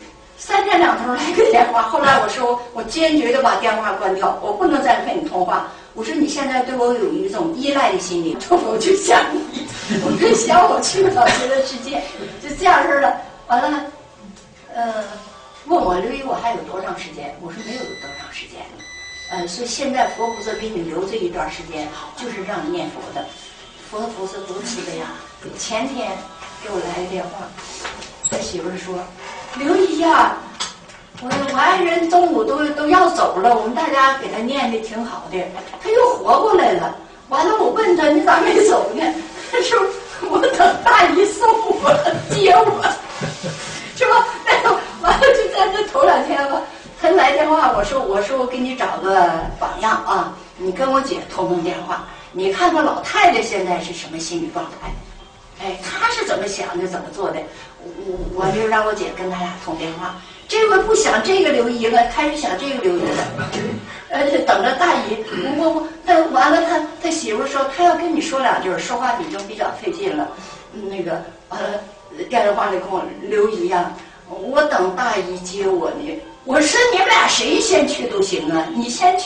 3天2头来个电话，后来我说我坚决的把电话关掉，我不能再跟你通话。我说你现在对我有一种依赖的心理，我就想你，我就想我去到别的世界，就这样式的。完了，问我刘姨我还有多长时间？我说没有多长时间了。所以现在佛菩萨给你留这一段时间，就是让你念佛的。佛菩萨多慈悲呀！前天给我来个电话，他媳妇儿说：“刘姨呀，我爱人中午都要走了，我们大家给他念的挺好的，他又活过来了。完了，我问他你咋没走呢？他说我等大姨送我接我，是吧？完了就在这头2天吧。”他来电话，我说我给你找个榜样啊，你跟我姐通电话，你看看老太太现在是什么心理状态，哎，她是怎么想的，怎么做的，我就让我姐跟他俩通电话。这回不想这个刘姨了，开始想这个刘姨了，等着大姨。他完了，他媳妇说他要跟你说2句，说话已经比较费劲了。那个完了，电话里跟我刘姨呀，我等大姨接我呢。我说你们俩谁先去都行啊，你先去，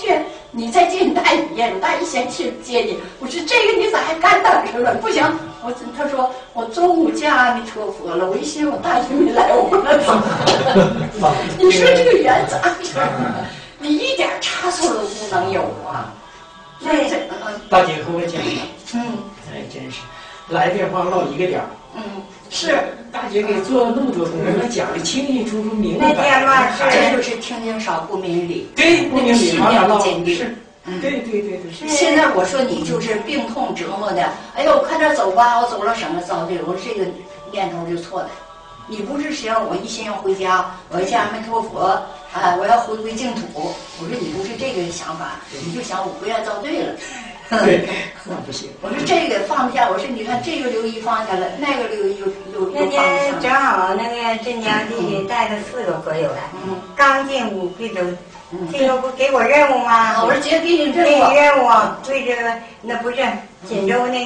你再进大姨呀，我大姨先去接你。我说这个你咋还干等着了？不行，他说我中午见阿弥陀佛了。我一寻我大姨没来，我了走。你说这个缘咋整？你一点差错都不能有啊！那大姐和我讲的，哎，真是来电话唠一个点儿。 是大姐给做了那么多功课，讲的清清楚楚、明白。 那天嘛， 这就是听经少不明理， 对， 那个信念不坚定。 是，对。 现在我说你就是病痛折磨的，哎呦，快点走吧，我走了什么遭罪？我说这个念头就错的。你不是想我一心要回家，我要见阿弥陀佛啊，我要回归净土。我说你不是这个想法，你就想我不愿遭罪了。 对，那不行。 我说这个放不下，我说你看这个刘姨放下了，那个刘姨又那放不下天正好那个镇江地带了4个佛友来，刚进屋贵州，这个不给我任务吗？ 我说姐给你给你任务，对这个那不是锦州那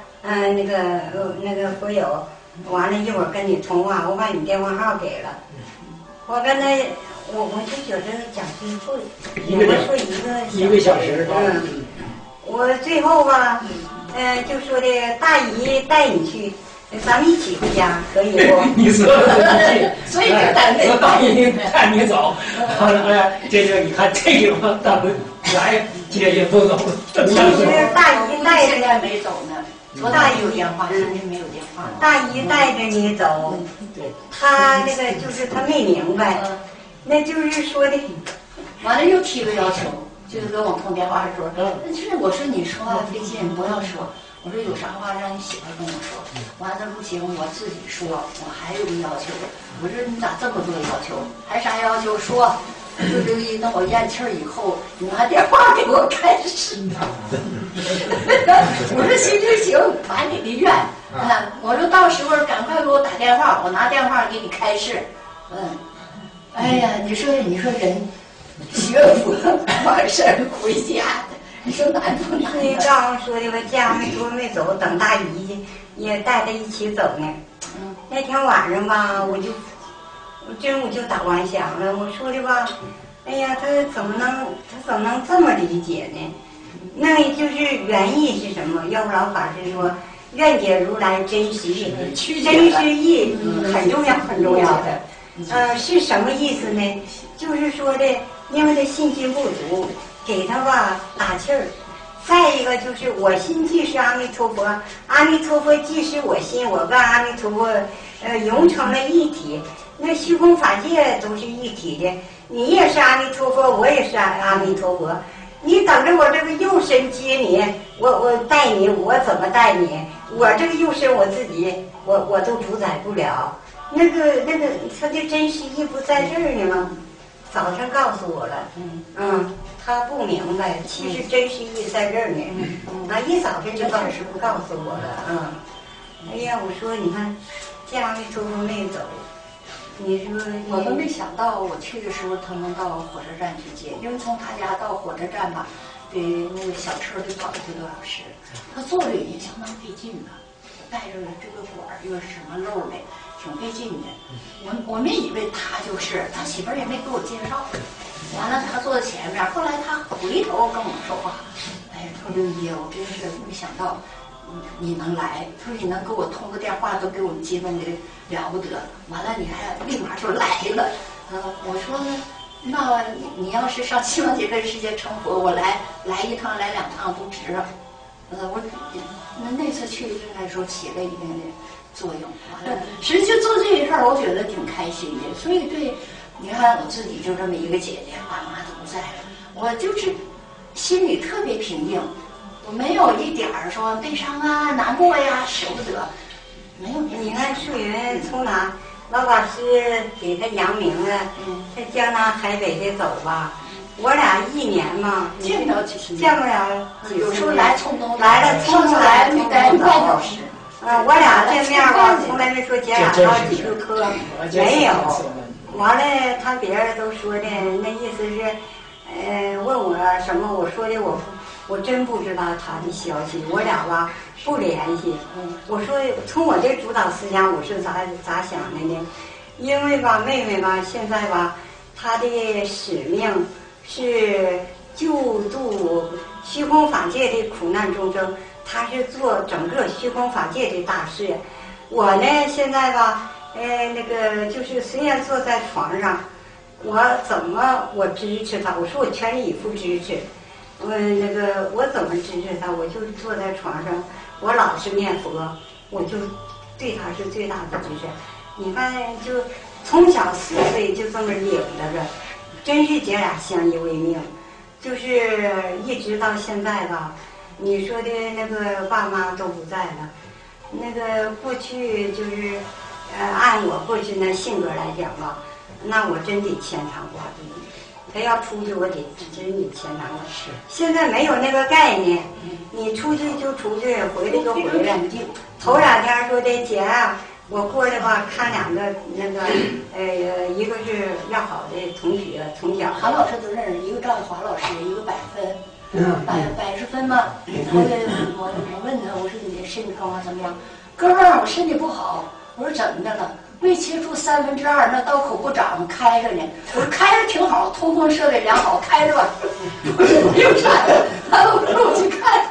个佛友，完了一会儿跟你通话，我把你电话号给了，我跟他我就觉得讲最后，我说一个小时， 我最后吧，就说的大姨带你去，咱们一起回家，可以不？ 你说所以就带那大姨带你走，哎，这就你看这个嘛，大哥来姐也不走了。 其实大姨带现着在没走呢，昨大姨有电话，今天没有电话。 大姨带着你走，他那个就是他没明白，那就是说的， 完了又提个要求。就是跟我通电话说，就是我说你说话费劲，不要说。我说有啥话让你媳妇跟我说。完了不行，我自己说。我还有个要求，我说你咋这么多要求？还啥要求？说，就刘姨，等我咽气儿以后，你拿电话给我开始。我说行行行，把你的愿，我说到时候赶快给我打电话，我拿电话给你开示。哎呀，你说人。学佛完事儿回家的，你说难不难？ 你刚说的，我家没说没走，等大姨也带他一起走呢。那天晚上吧，我中午就打完响了。我说的吧，哎呀，他怎么能这么理解呢？那就是原意是什么？要不老法师说，愿解如来真实义，真实义很重要很重要的。是什么意思呢？就是说的。因为他信心不足，给他吧打气儿。再一个就是我心即是阿弥陀佛，阿弥陀佛即是我心，我跟阿弥陀佛融成了一体。那虚空法界都是一体的，你也是阿弥陀佛，我也是阿弥陀佛。你等着我这个肉身接你，我带你，我怎么带你？我这个肉身我自己我都主宰不了。那个他的真实意不在这儿呢吗？早上告诉我了，他不明白，其实真实意在这儿呢。一早上就告诉我了，哎呀，我说你看，家里周周没走，你说我都没想到我去的时候他能到火车站去接，因为从他家到火车站吧，得那个小车得跑1个多小时，他坐着也相当费劲的，带着这个管儿又是什么漏的。挺费劲的，我没以为他就是他媳妇儿也没给我介绍，完了他坐在前面，后来他回头跟我说话，哎，说刘姨，我真是没想到，你能来，说你能给我通个电话都给我们激动的了不得，完了你还立马就来了，我说那你要是上西方极乐世界成佛，我来1趟来2趟都值，我那次去应该说起了一定的作用，完了，实际就做这个事儿，我觉得挺开心的。所以对，你看我自己就这么一个姐姐，爸妈都不在了，我就是心里特别平静，我没有一点儿说悲伤啊、难过呀、舍不得，没有。 你看素云从哪老法师给他扬名了，在江南海北的走吧。我俩1年嘛， 见不了几次， 见不了， 有时候来匆匆来了，匆匆来没待半小时。我俩见面吧，从来没说姐俩唠几个嗑，没有。完了，他别人都说的，那意思是，问我什么，我说的我真不知道他的消息，我俩吧不联系。我说从我这主导思想，我是咋想的呢？因为吧，妹妹吧，现在吧，她的使命是救度虚空法界的苦难众生，他是做整个虚空法界的大事。我呢，现在吧，那个就是虽然坐在床上，我支持他？我说我全力以赴支持。那个我怎么支持他？我就坐在床上，我老是念佛，我就对他是最大的支持。你看，就从小4岁就这么领着个，真是姐俩相依为命，就是一直到现在吧。你说的那个爸妈都不在了，那个过去就是，按我过去那性格来讲吧，那我真得牵肠挂肚。他要出去，我得真得牵肠挂肚。现在没有那个概念，你出去就出去，回来就回来。头2天说的姐啊，我过来吧，看2个那个，一个是要好的同学，从小韩老师都认识，一个赵玉华老师，一个100分，100分嘛。后来我问他，我说你的身体状况怎么样？哥们儿，我身体不好。我说怎么的了？胃切除2/3，那刀口不长，开着呢。我说开着挺好，通风设备良好，开着吧。我说没有啥的，我说我去看。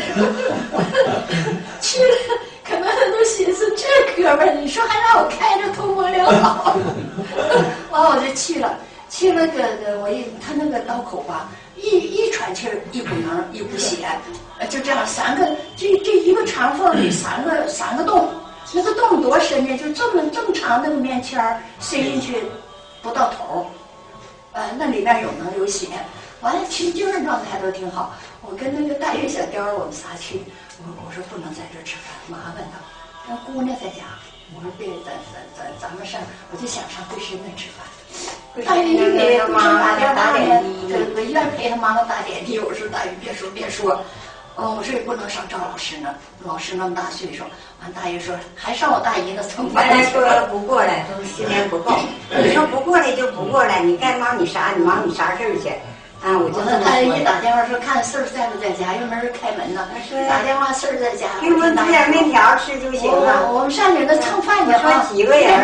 去了，可能他都寻思这哥们儿，你说还让我开着通风良好，完我就去了。去了他那个刀口吧，一喘气儿，一股能，一股血，就这样3个，这一个长缝里3个洞。那个洞多深呢？就这么长那个棉签儿塞进去，不到头那里面有能有血。完了，其实精神状态都挺好。我跟那个大鱼小雕我们仨去，我说不能在这吃饭，麻烦他。那姑娘在家，我说别，咱们上，我就想上贵师那吃饭。大鱼给贵师打电话呢，搁医院陪他妈妈打点滴。我说大鱼别说。我说也不能上赵老师那，老师那么大岁数。完，大爷说还上我大姨那蹭饭。 原来说不过来，都训练不够。你说不过来就不过来，你该忙你啥事儿去。我就大爷一打电话说看四儿在不在家，又没人开门呢。打电话四儿在家， 给我们煮点面条吃就行了。 我们上你那蹭饭去。 说几个人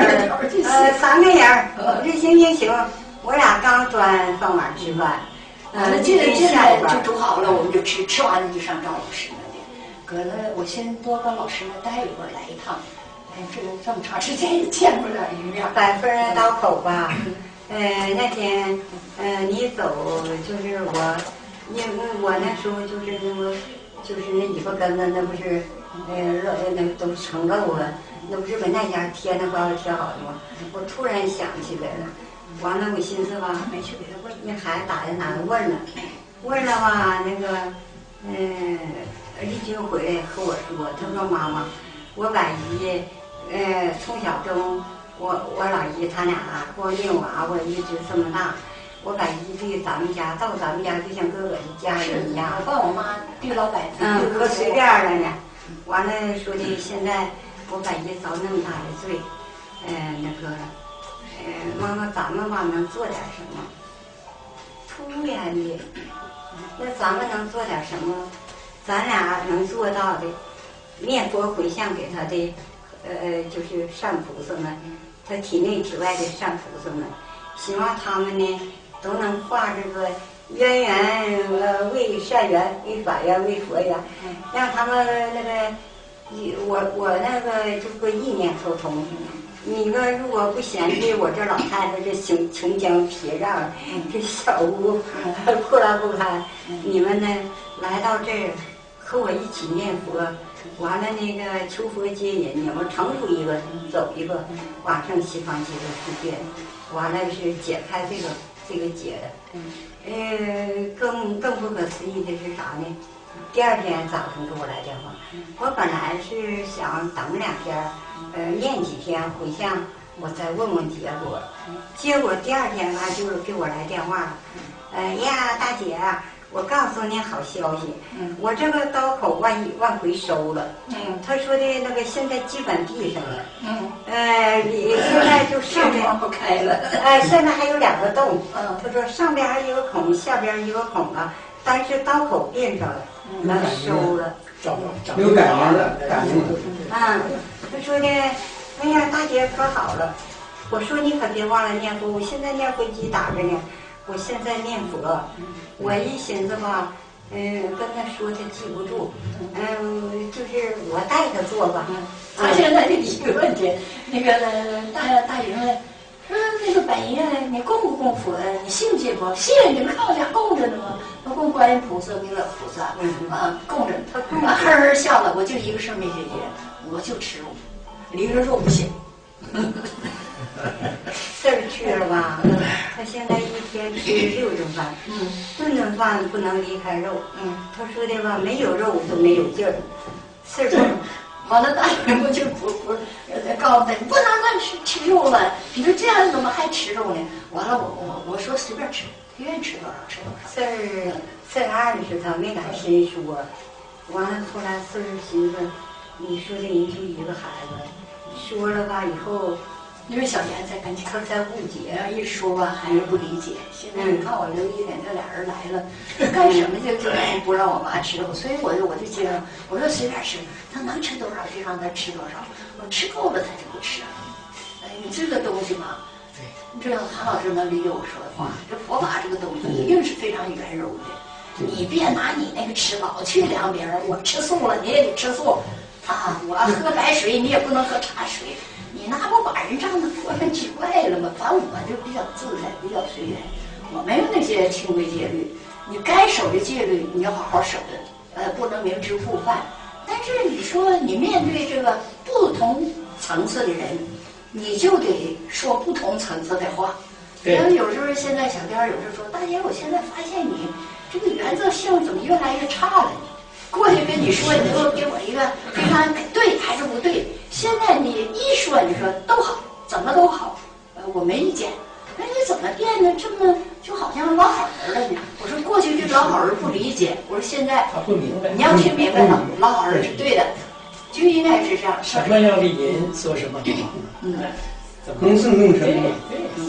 ？3个人。我说行，我俩刚端饭碗吃饭。 那进来就煮好了，我们就吃完了就上赵老师那去。搁那我先多跟老师那待一会儿，来一趟。这么长时间也见不了一面。 100分刀口吧。那天你走就是因为我那时候就是那尾巴根子，那不是那都成肉了，那不是搁那家贴那膏药贴好的吗？我突然想起来了。完了，我寻思吧，没去给他问，那孩子打在哪问了吧，那个，丽君回来和我说，他说妈妈，我把姨，从小跟我老姨他俩给我命娃娃一直这么大，我把姨对咱们家到咱们家就像哥哥的家人一样。 我爸我妈对老百姓可随便了呢。完了说的现在我把姨遭那么大的罪，那个。妈妈，咱们吧能做点什么？突然的，那咱们能做点什么？咱俩能做到的，念佛回向给他的，就是善菩萨们，他体内体外的善菩萨们，希望他们呢都能化这个冤缘为善缘，为法缘，为佛缘，让他们那个，我那个这个意念沟通。你们如果不嫌弃我这老太太这穷江僻壤，这小屋破烂不堪，你们呢来到这儿和我一起念佛，完了那个求佛接引，你们成出一个走一个，往生西方极乐世界，完了是解开这个结的。更不可思议的是啥呢？第2天早晨给我来电话，我本来是想等2天，念几天回向，我再问问结果。结果第2天他就是给我来电话了，呀，大姐，我告诉你好消息，我这个刀口往回收了。他说的那个现在基本闭上了。你现在就上边不开了。 现在还有2个洞。他说上边还有一个孔，下边一个孔啊，但是刀口闭上了。收了， 有感觉了，感觉。 他说的，哎呀，大姐可好了。我说你可别忘了念佛，我现在念佛机打着呢。 我现在念佛，我一寻思吧，跟他说他记不住，就是我带他做吧。 他现在这一个问题，那个大云问说那个本爷你供不供佛呀？你信不信佛？信，你们看我家供着呢吗？我供观音菩萨、弥勒菩萨，供着。他呵呵笑了，我就一个事儿没解决，我就吃肉，离了肉不行。 事儿去了吧？他现在一天吃6顿饭，顿顿饭不能离开肉。他说的吧，没有肉都没有劲儿。事儿完了，大人不就不告诉他，你不能乱吃肉了。你说这样怎么还吃肉呢？完了，我说随便吃，他愿意吃多少吃多少。 事儿20他没敢深说，完了后来事儿寻思，你说的人就一个孩子，说了吧以后。 因为小严在跟前， 他在误解， 一说吧还是不理解。现在你看我留一点，这俩人来了，干什么就不让我妈吃肉，所以我就接着我说随便吃，他能吃多少就让他吃多少，我吃够了他就不吃。你这个东西嘛，这样韩老师能理解我说的话。这佛法这个东西一定是非常圆柔的，你别拿你那个吃老去量别人，我吃素了你也得吃素啊，我喝白水你也不能喝茶水。你那不把人仗的过分奇怪了吗？反正我就比较自在，比较随缘，我没有那些清规戒律。你该守的戒律，你要好好守的，不能明知故犯。但是你说你面对这个不同层次的人，你就得说不同层次的话。然后有时候现在小颠有时候说，大姐，我现在发现你这个原则性怎么越来越差了？过去跟你说，你就给我一个非常对还是不对？现在你一说，你说都好，怎么都好，我没意见。那你怎么变得这么就好像老好人了呢？我说过去这老好人不理解，我说现在他不明白， 你要听明白了，老好人是对的，就应该是这样。 什么样的人说什么好？ 能胜能成嘛。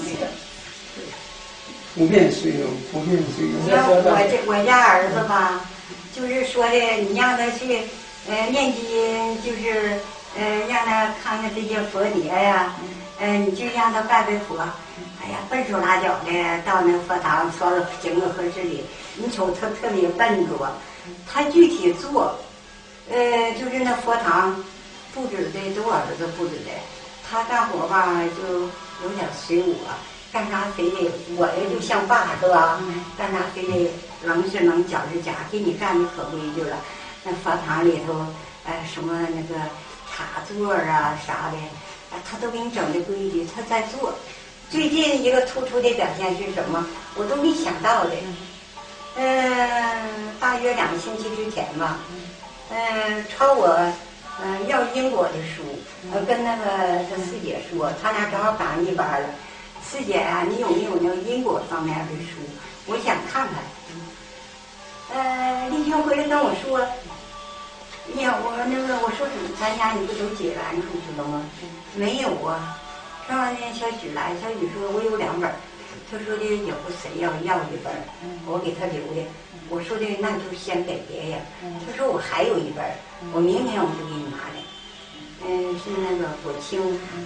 对， 不变虽有，不变虽有。 你要我家儿子吧，就是说的，你让他去念经，就是让他看看这些佛碟呀，你就让他拜拜佛。哎呀，笨手拉脚的到那佛堂说行个和事里，你瞅他特别笨拙，他具体做，就是那佛堂布置的都儿子布置的，他干活吧就有点随我。干啥非得我这就像爸是吧？干啥非得棱是棱角是角，给你干的可规矩了。那佛堂里头，什么那个茶座啊啥的，他都给你整的规矩，他在做。最近一个突出的表现是什么？我都没想到的。大约2个星期之前吧，抄我要因果的书，跟那个他四姐说，他俩正好赶上一班了。四姐啊，你有没有那个因果方面的书？我想看看。丽娟回来跟我说，呀，我说咱家你不都解完出去了吗？没有啊。上完天小许来，小许说我有2本，他说的也不谁要1本，我给他留的。我说的那就先给爷爷。他说我还有1本，我明天我就给你拿来。是那个果清，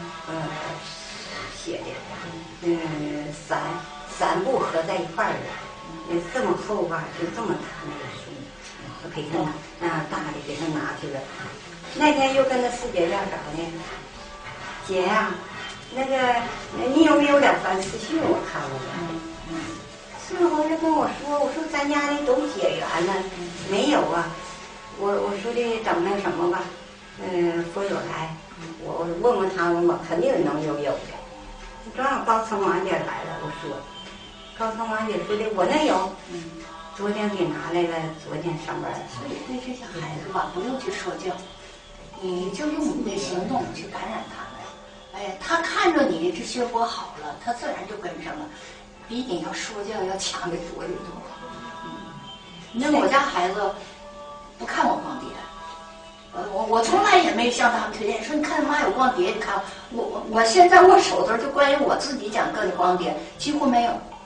写的，3部合在一块儿的，这么厚吧，就这么大那个书，我给他拿，大的给他拿去了。那天又跟他四姐要啥呢？姐呀，那个你有没有了凡四训？我看过了。四回来跟我说，我说咱家的都解缘了，没有啊。我说的等那什么吧，佛友来，我问问他们吧，肯定能有的。正好高层王姐来了，我说，高层王姐说的我那有，昨天给拿来了，昨天上班。 所以对这些孩子吧，不用去说教，你就用你的行动去感染他们。哎，他看着你这学佛好了，他自然就跟上了，比你要说教要强得多得多。那我家孩子不看我光碟。我从来也没向他们推荐说，你看妈有光碟，你看我现在我手头就关于我自己讲课的光碟几乎没有，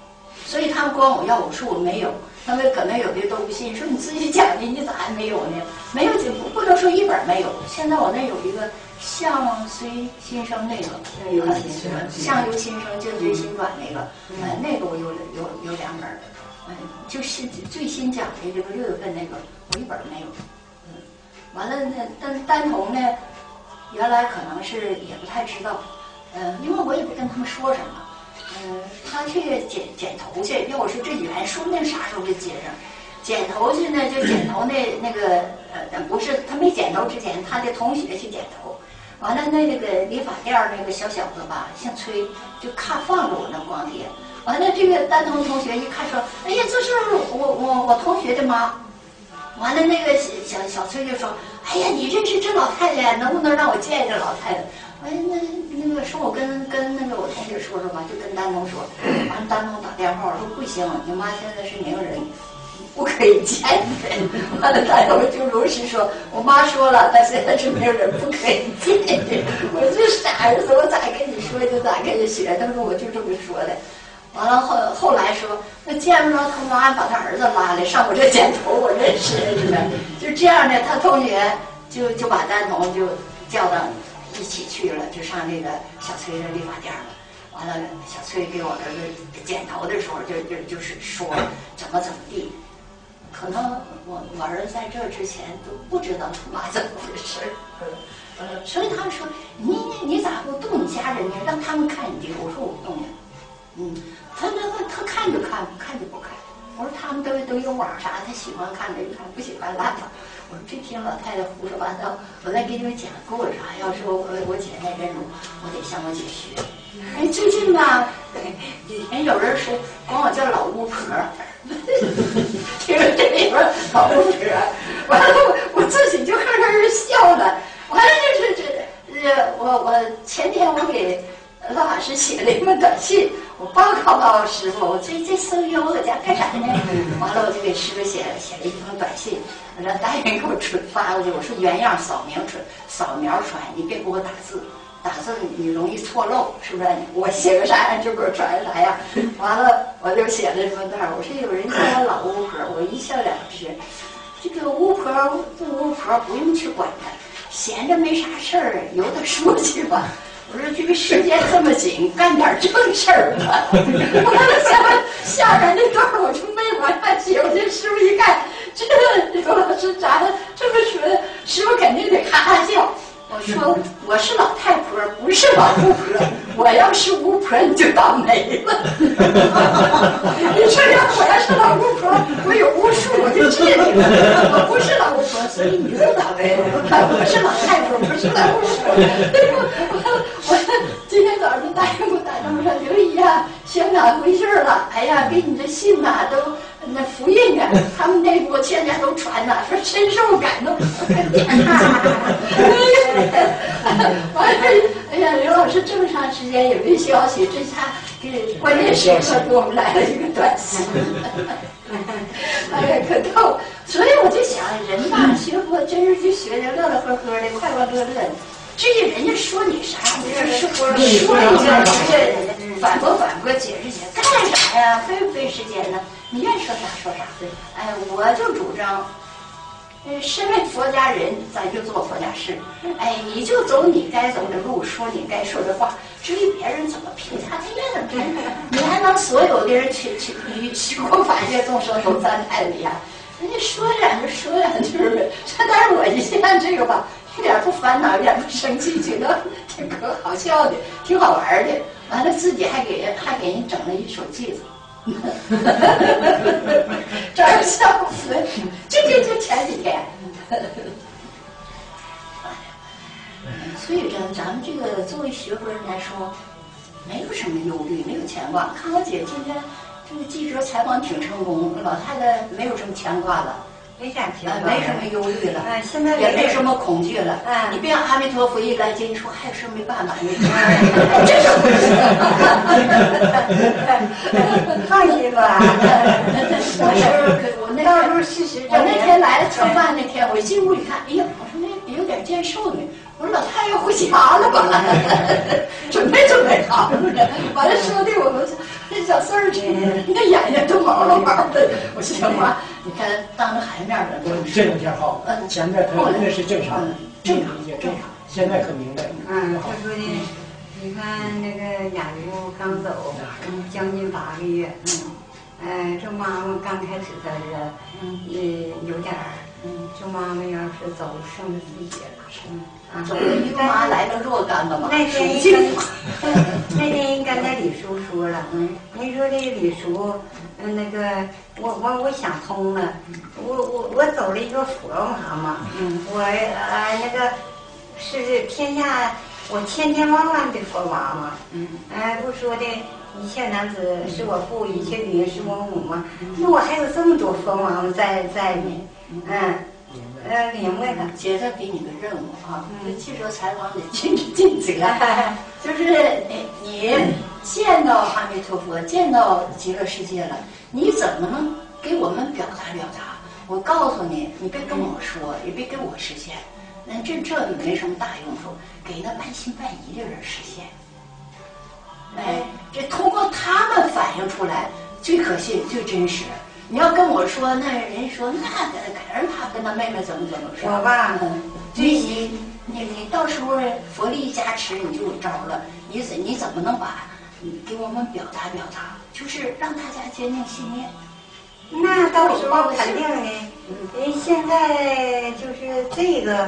所以他们管我要，我说我没有。他们可能有的都不信，说你自己讲的，你咋还没有呢？没有就不能说一本没有。现在我那有一个相随心生那个，相由心生境随心转那个，那个我有2本，就是最新讲的这个6月份那个，我一本没有。完了那单童呢，原来可能是也不太知道，因为我也不跟他们说什么。他去剪头去，要我说这缘说不定啥时候就接上。剪头去呢，就剪头那个不是他没剪头之前，他的同学去剪头，完了那个理发店那个小小子吧，姓崔，就看放着我那光碟，完了这个单童同学一看说，哎呀，这是我同学的妈。完了那个小崔就说，哎呀，你认识这老太太，能不能让我见这老太太？哎，那个说我跟那个我同学说吧，就跟丹东说，完了丹东打电话说不行，你妈现在是名人，不可以见人。完了丹东就如实说，我妈说了，她现在是名人，不可以见人。我这傻儿子，我咋跟你说就咋跟你学，他说我就这么说的。完了后来说，那见不着他妈把他儿子拉来上我这剪头，我认识的，就这样的，他同学就把丹东就叫到一起去了，就上那个小崔的理发店了。完了，小崔给我儿子剪头的时候，就是说怎么地。可能我儿子在这之前都不知道他妈怎么回事，所以他们说你咋不动你家人呢？让他们看你这个。我说我不动呀，他看就看，不看就不看。我说他们都有网啥，他喜欢看的就看，不喜欢拉倒。我说这听老太太胡说八道，我再给你们讲故事啊。要说我姐那阵子，我得向我姐学。哎，最近吧，以前有人说管我叫老巫婆，听着这里边老巫婆，完了我自己就呵呵笑了。完了我前天我给老法师写了一封短信，我报告师傅，我这声优在家干啥呢？完了我就给师傅写了一封短信，让大人给我发过去。我说原样扫描传，你别给我打字你容易错漏，是不是？我写个啥就给我传啥呀？完了我就写了这么段，我说有人叫我老巫婆，我一笑了之。这个巫婆不巫婆不用去管她，闲着没啥事儿，由她说去吧。我说这个时间这么紧，干点正事儿吧。完了下边那段我就没往下写，我这师傅一看，这刘老师咋这么说？师傅肯定得哈哈笑。我说我是老太婆，不是老巫婆。我要是巫婆，你就倒霉了。你说我要是老巫婆，我有巫术，我就治你了。我不是老巫婆，所以你就倒霉。我是老太婆，不是老巫婆。我今天早上大人给我打电话说，刘姨呀，香港回信了。哎呀，给你这信呐，都那复印着，他们内部现在都传呐，说深受感动。完了，哎呀，刘老师这么长时间也没消息，这下给关键时刻给我们来了一个短信。哎呀，可逗！所以我就想，人吧，学佛真是就学的乐乐呵呵的，快快乐乐的。至于人家说你啥，你说一个反驳，解释干啥呀？费不费时间呢？你愿意说啥说啥。哎，我就主张，身为佛家人，咱就做佛家事。哎，你就走你该走的路，说你该说的话。至于别人怎么评价，他也怎么评价？你还能所有的人去虚空法界众生都赞叹你呀？人家说两句说两句呗。但是我一看这个吧，一点不烦恼，一点不生气，觉得挺可好笑的，挺好玩的。完了自己还给人整了一首句子。这儿笑死，就前几天。所以咱们这个作为学佛人来说，没有什么忧虑，没有牵挂。看我姐今天这个记者采访挺成功，老太太没有什么牵挂了。 没啥牵挂， 没什么忧虑了， 现在也没什么恐惧了。你别阿弥陀佛一来接，你说还有事没办法，这是回事。 放心吧， 我那时候事实，我那天来了吃饭那天，我一进屋一看，哎呀，我说那有点见瘦呢。我说老太太回家了吧？准备好了。完了说的我们这小孙儿去，那眼睛都毛了毛的。我说行吧，你看当着孩子面的， 这两天好，前面他那是正常，正常也正常，现在可明白了。 他说的，你看那个雅茹刚走，将近8个月，这妈妈刚开始在这，有点儿，这妈妈要是走剩了自己了， 走了一个妈来了若干个嘛。 那天一跟那李叔说了，你说这李叔，那个我想通了，我走了一个佛妈妈，我那个是天下我千千万万的佛妈妈，不说的一切男子是我父，一切女人是我母嘛，那我还有这么多佛妈妈在呢，明白了。 姐再给你个任务啊，这记者采访得尽职尽责，就是你见到阿弥陀佛，见到极乐世界了，你怎么能给我们表达？我告诉你，你别跟我说，也别给我实现，那这没什么大用处，给那半信半疑的人实现。这通过他们反映出来最可信、最真实。你要跟我说，那人说那赶上他跟他妹妹怎么说？ 我吧， 你到时候佛力加持，你就有招了。你怎么能把给我们表达？就是让大家坚定信念。 那到时候肯定的，现在就是这个，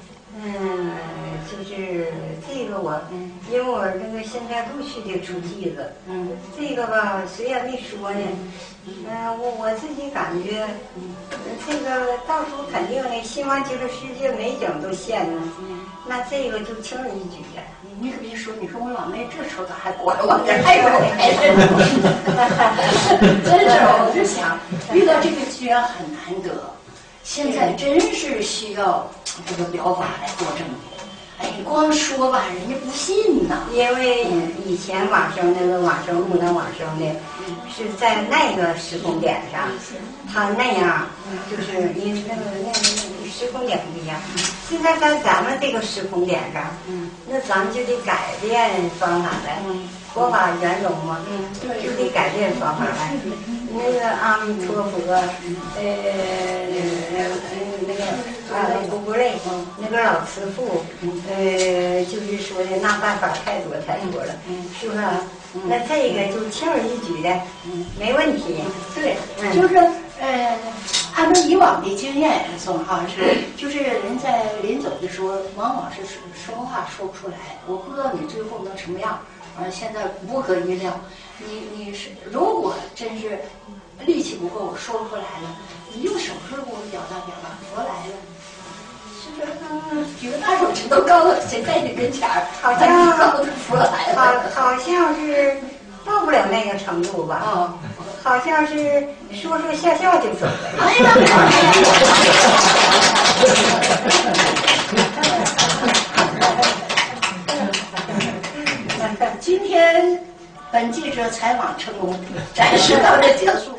就是这个因为我这个现在陆续的出句子，这个吧虽然没说呢，我自己感觉，这个到时候肯定的，新完极乐世界美景都现了，那这个就轻而易举了。 你可别说，你说我老妹这时候咋还过来？我这还有孩子，真是我就想遇到这个机缘很难得，现在真是需要这个表法来作证。你光说吧，人家不信呐。 因为以前往生那个往生路那往生的，是在那个时空点上，他那样就是因为那个时空点不一样。现在在咱们这个时空点上，那咱们就得改变方法来，佛法圆融嘛，就得改变方法来。那个阿弥陀佛，那个不累，那个老慈父，就是说的那办法太多了，是不是？那这个就轻而易举的，没问题。 对，就是按照以往的经验总哈就是人在临走的时候，往往是说话说不出来。我不知道你最后能什么样，现在无可预料。你是如果真是力气不够，我说不出来了，你用手势给我表达，佛来了。举个大手指头告诉谁在你跟前儿， 好像告诉佛来了， 好像是到不了那个程度吧？好像是说笑就走了。 哎呀！今天本记者采访成功，暂时到这结束。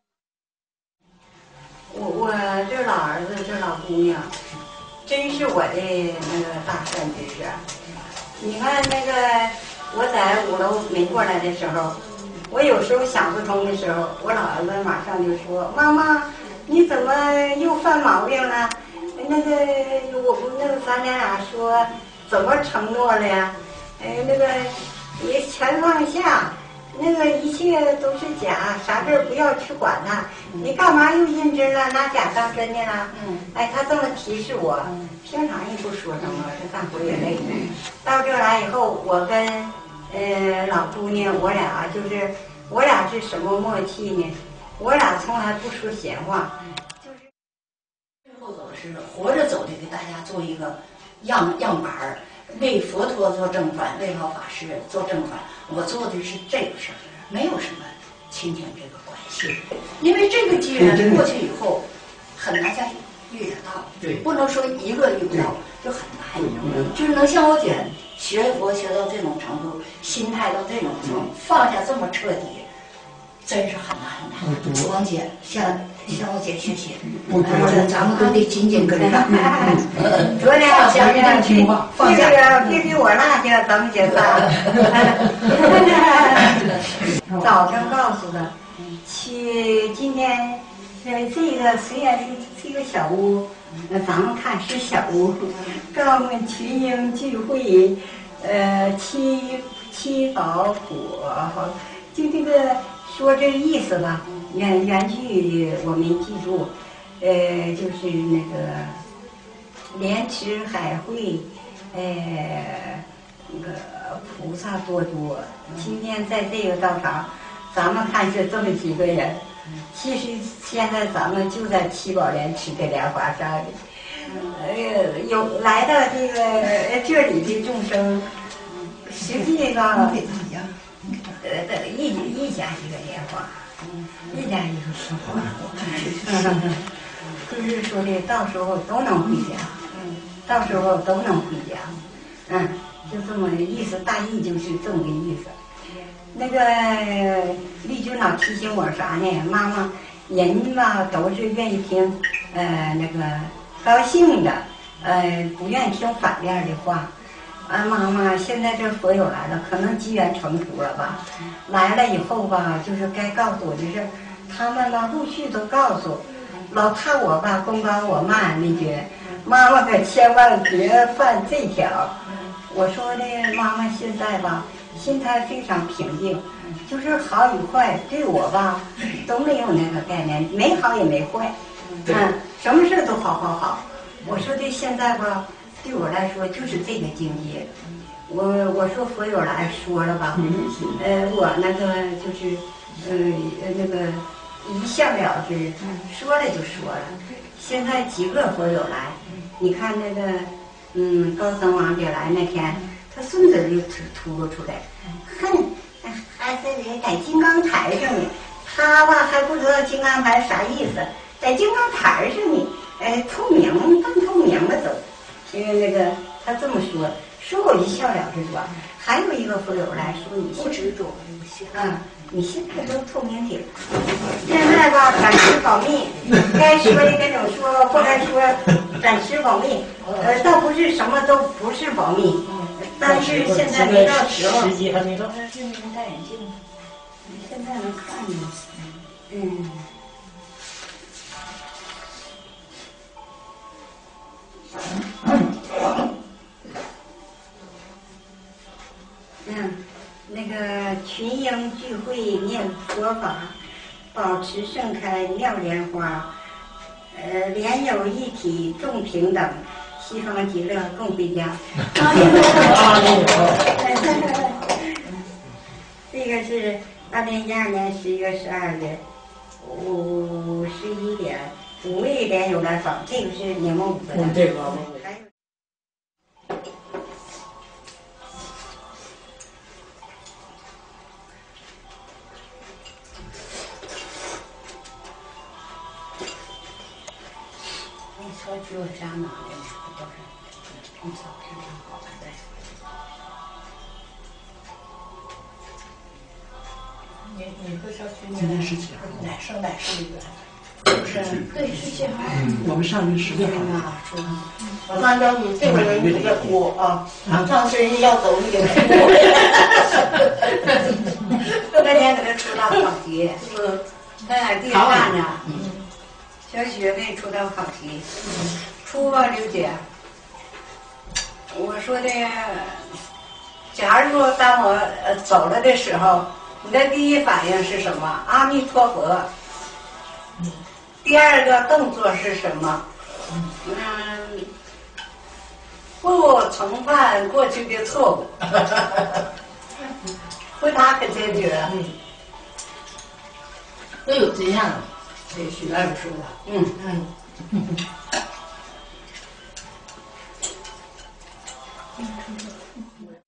我这老儿子这老姑娘。真是我的那个大善知识。你看那个我在5楼没过来的时候，我有时候想不通的时候，我老儿子马上就说：“妈妈，你怎么又犯毛病了？那个咱俩说怎么承诺了呀？那个你全放下。”那个一切都是假，啥事儿不要去管它。你干嘛又认真了，拿假当真的了？他这么提示我，平常也不说什么，这干活也累。到这来以后，我跟老姑娘，我俩是什么默契呢？我俩从来不说闲话，就是最后走是活着走的，给大家做一个样板儿。为佛陀做正传，为老法师做正传，我做的是这个事儿，没有什么亲情这个关系，因为这个机缘过去以后，很难再遇得到， 对， 不能说一个遇不到，就很难，就是能像我姐学佛学到这种程度，心态到这种程度，放下这么彻底，真是很难的。王姐， 向我姐学习。 不觉得咱们都得紧紧跟上。 昨天我想想， 听话， 这个必须我那去，咱们姐仨。早上告诉他，今天这个虽然是一个小屋，咱们看是小屋，告诉群英聚会，七宝果，就这个说这意思吧。原句我没记住，就是那个莲池海会，那个菩萨多多。今天在这个道场，咱们看是这么几个人，其实现在咱们就在七宝莲池的莲花上里，有来到这里的众生，实际上一家一个莲花。一家一个生活，就是说的，到时候都能回家，到时候都能回家，就这么意思，大意就是这么个意思。那个丽君老提醒我啥呢？妈妈，人吧都是愿意听，那个高兴的，不愿意听反面的话。妈妈，现在这佛友来了，可能机缘成熟了吧？来了以后吧，就是该告诉我的事，他们呢陆续都告诉，老怕我吧功高我慢那句，妈妈可千万别犯这条。我说的妈妈现在吧，心态非常平静，就是好与坏对我吧都没有那个概念，没好也没坏，什么事都好。我说的现在吧。对我来说就是这个境界，我说佛友来说了吧，我那个就是那个一笑了之，说了就说了。现在几个佛友来，你看那个高僧王姐来那天，他孙子就突露出来，哼，还在金刚台上呢，他吧还不知道金刚台啥意思，在金刚台上呢，透明半透明的走。因为那个他这么说我一笑了之是吧？还有一个佛友来说你不执着， 你现在都透明体，现在吧暂时保密，该说的跟你说，不该说暂时保密。倒不是什么都不是保密，但是现在没到时候。 时机还没到。 这你戴眼镜， 你现在能看见？那个群英聚会念佛法，保持盛开妙莲花，莲友一体众平等，西方极乐共回家。这个是2012年11月12日51点，5位莲友来访，这个是你们5个的。 这个。 还有。 说只有家拿的都是从小平常好的。你个小区今天17号， 哪是一个？是，对，17号。 我们上去16号。 我按照你这个人你在哭啊，上次人家要走你给他哭。 这半天给他出道考题，在哪地站着？小雪妹出道考题，出吧，刘姐。我说的，假如说当我走了的时候，你的第一反应是什么？阿弥陀佛。第二个动作是什么？不重犯过去的错误。回答可坚决。 都有这样的。这许大夫说的，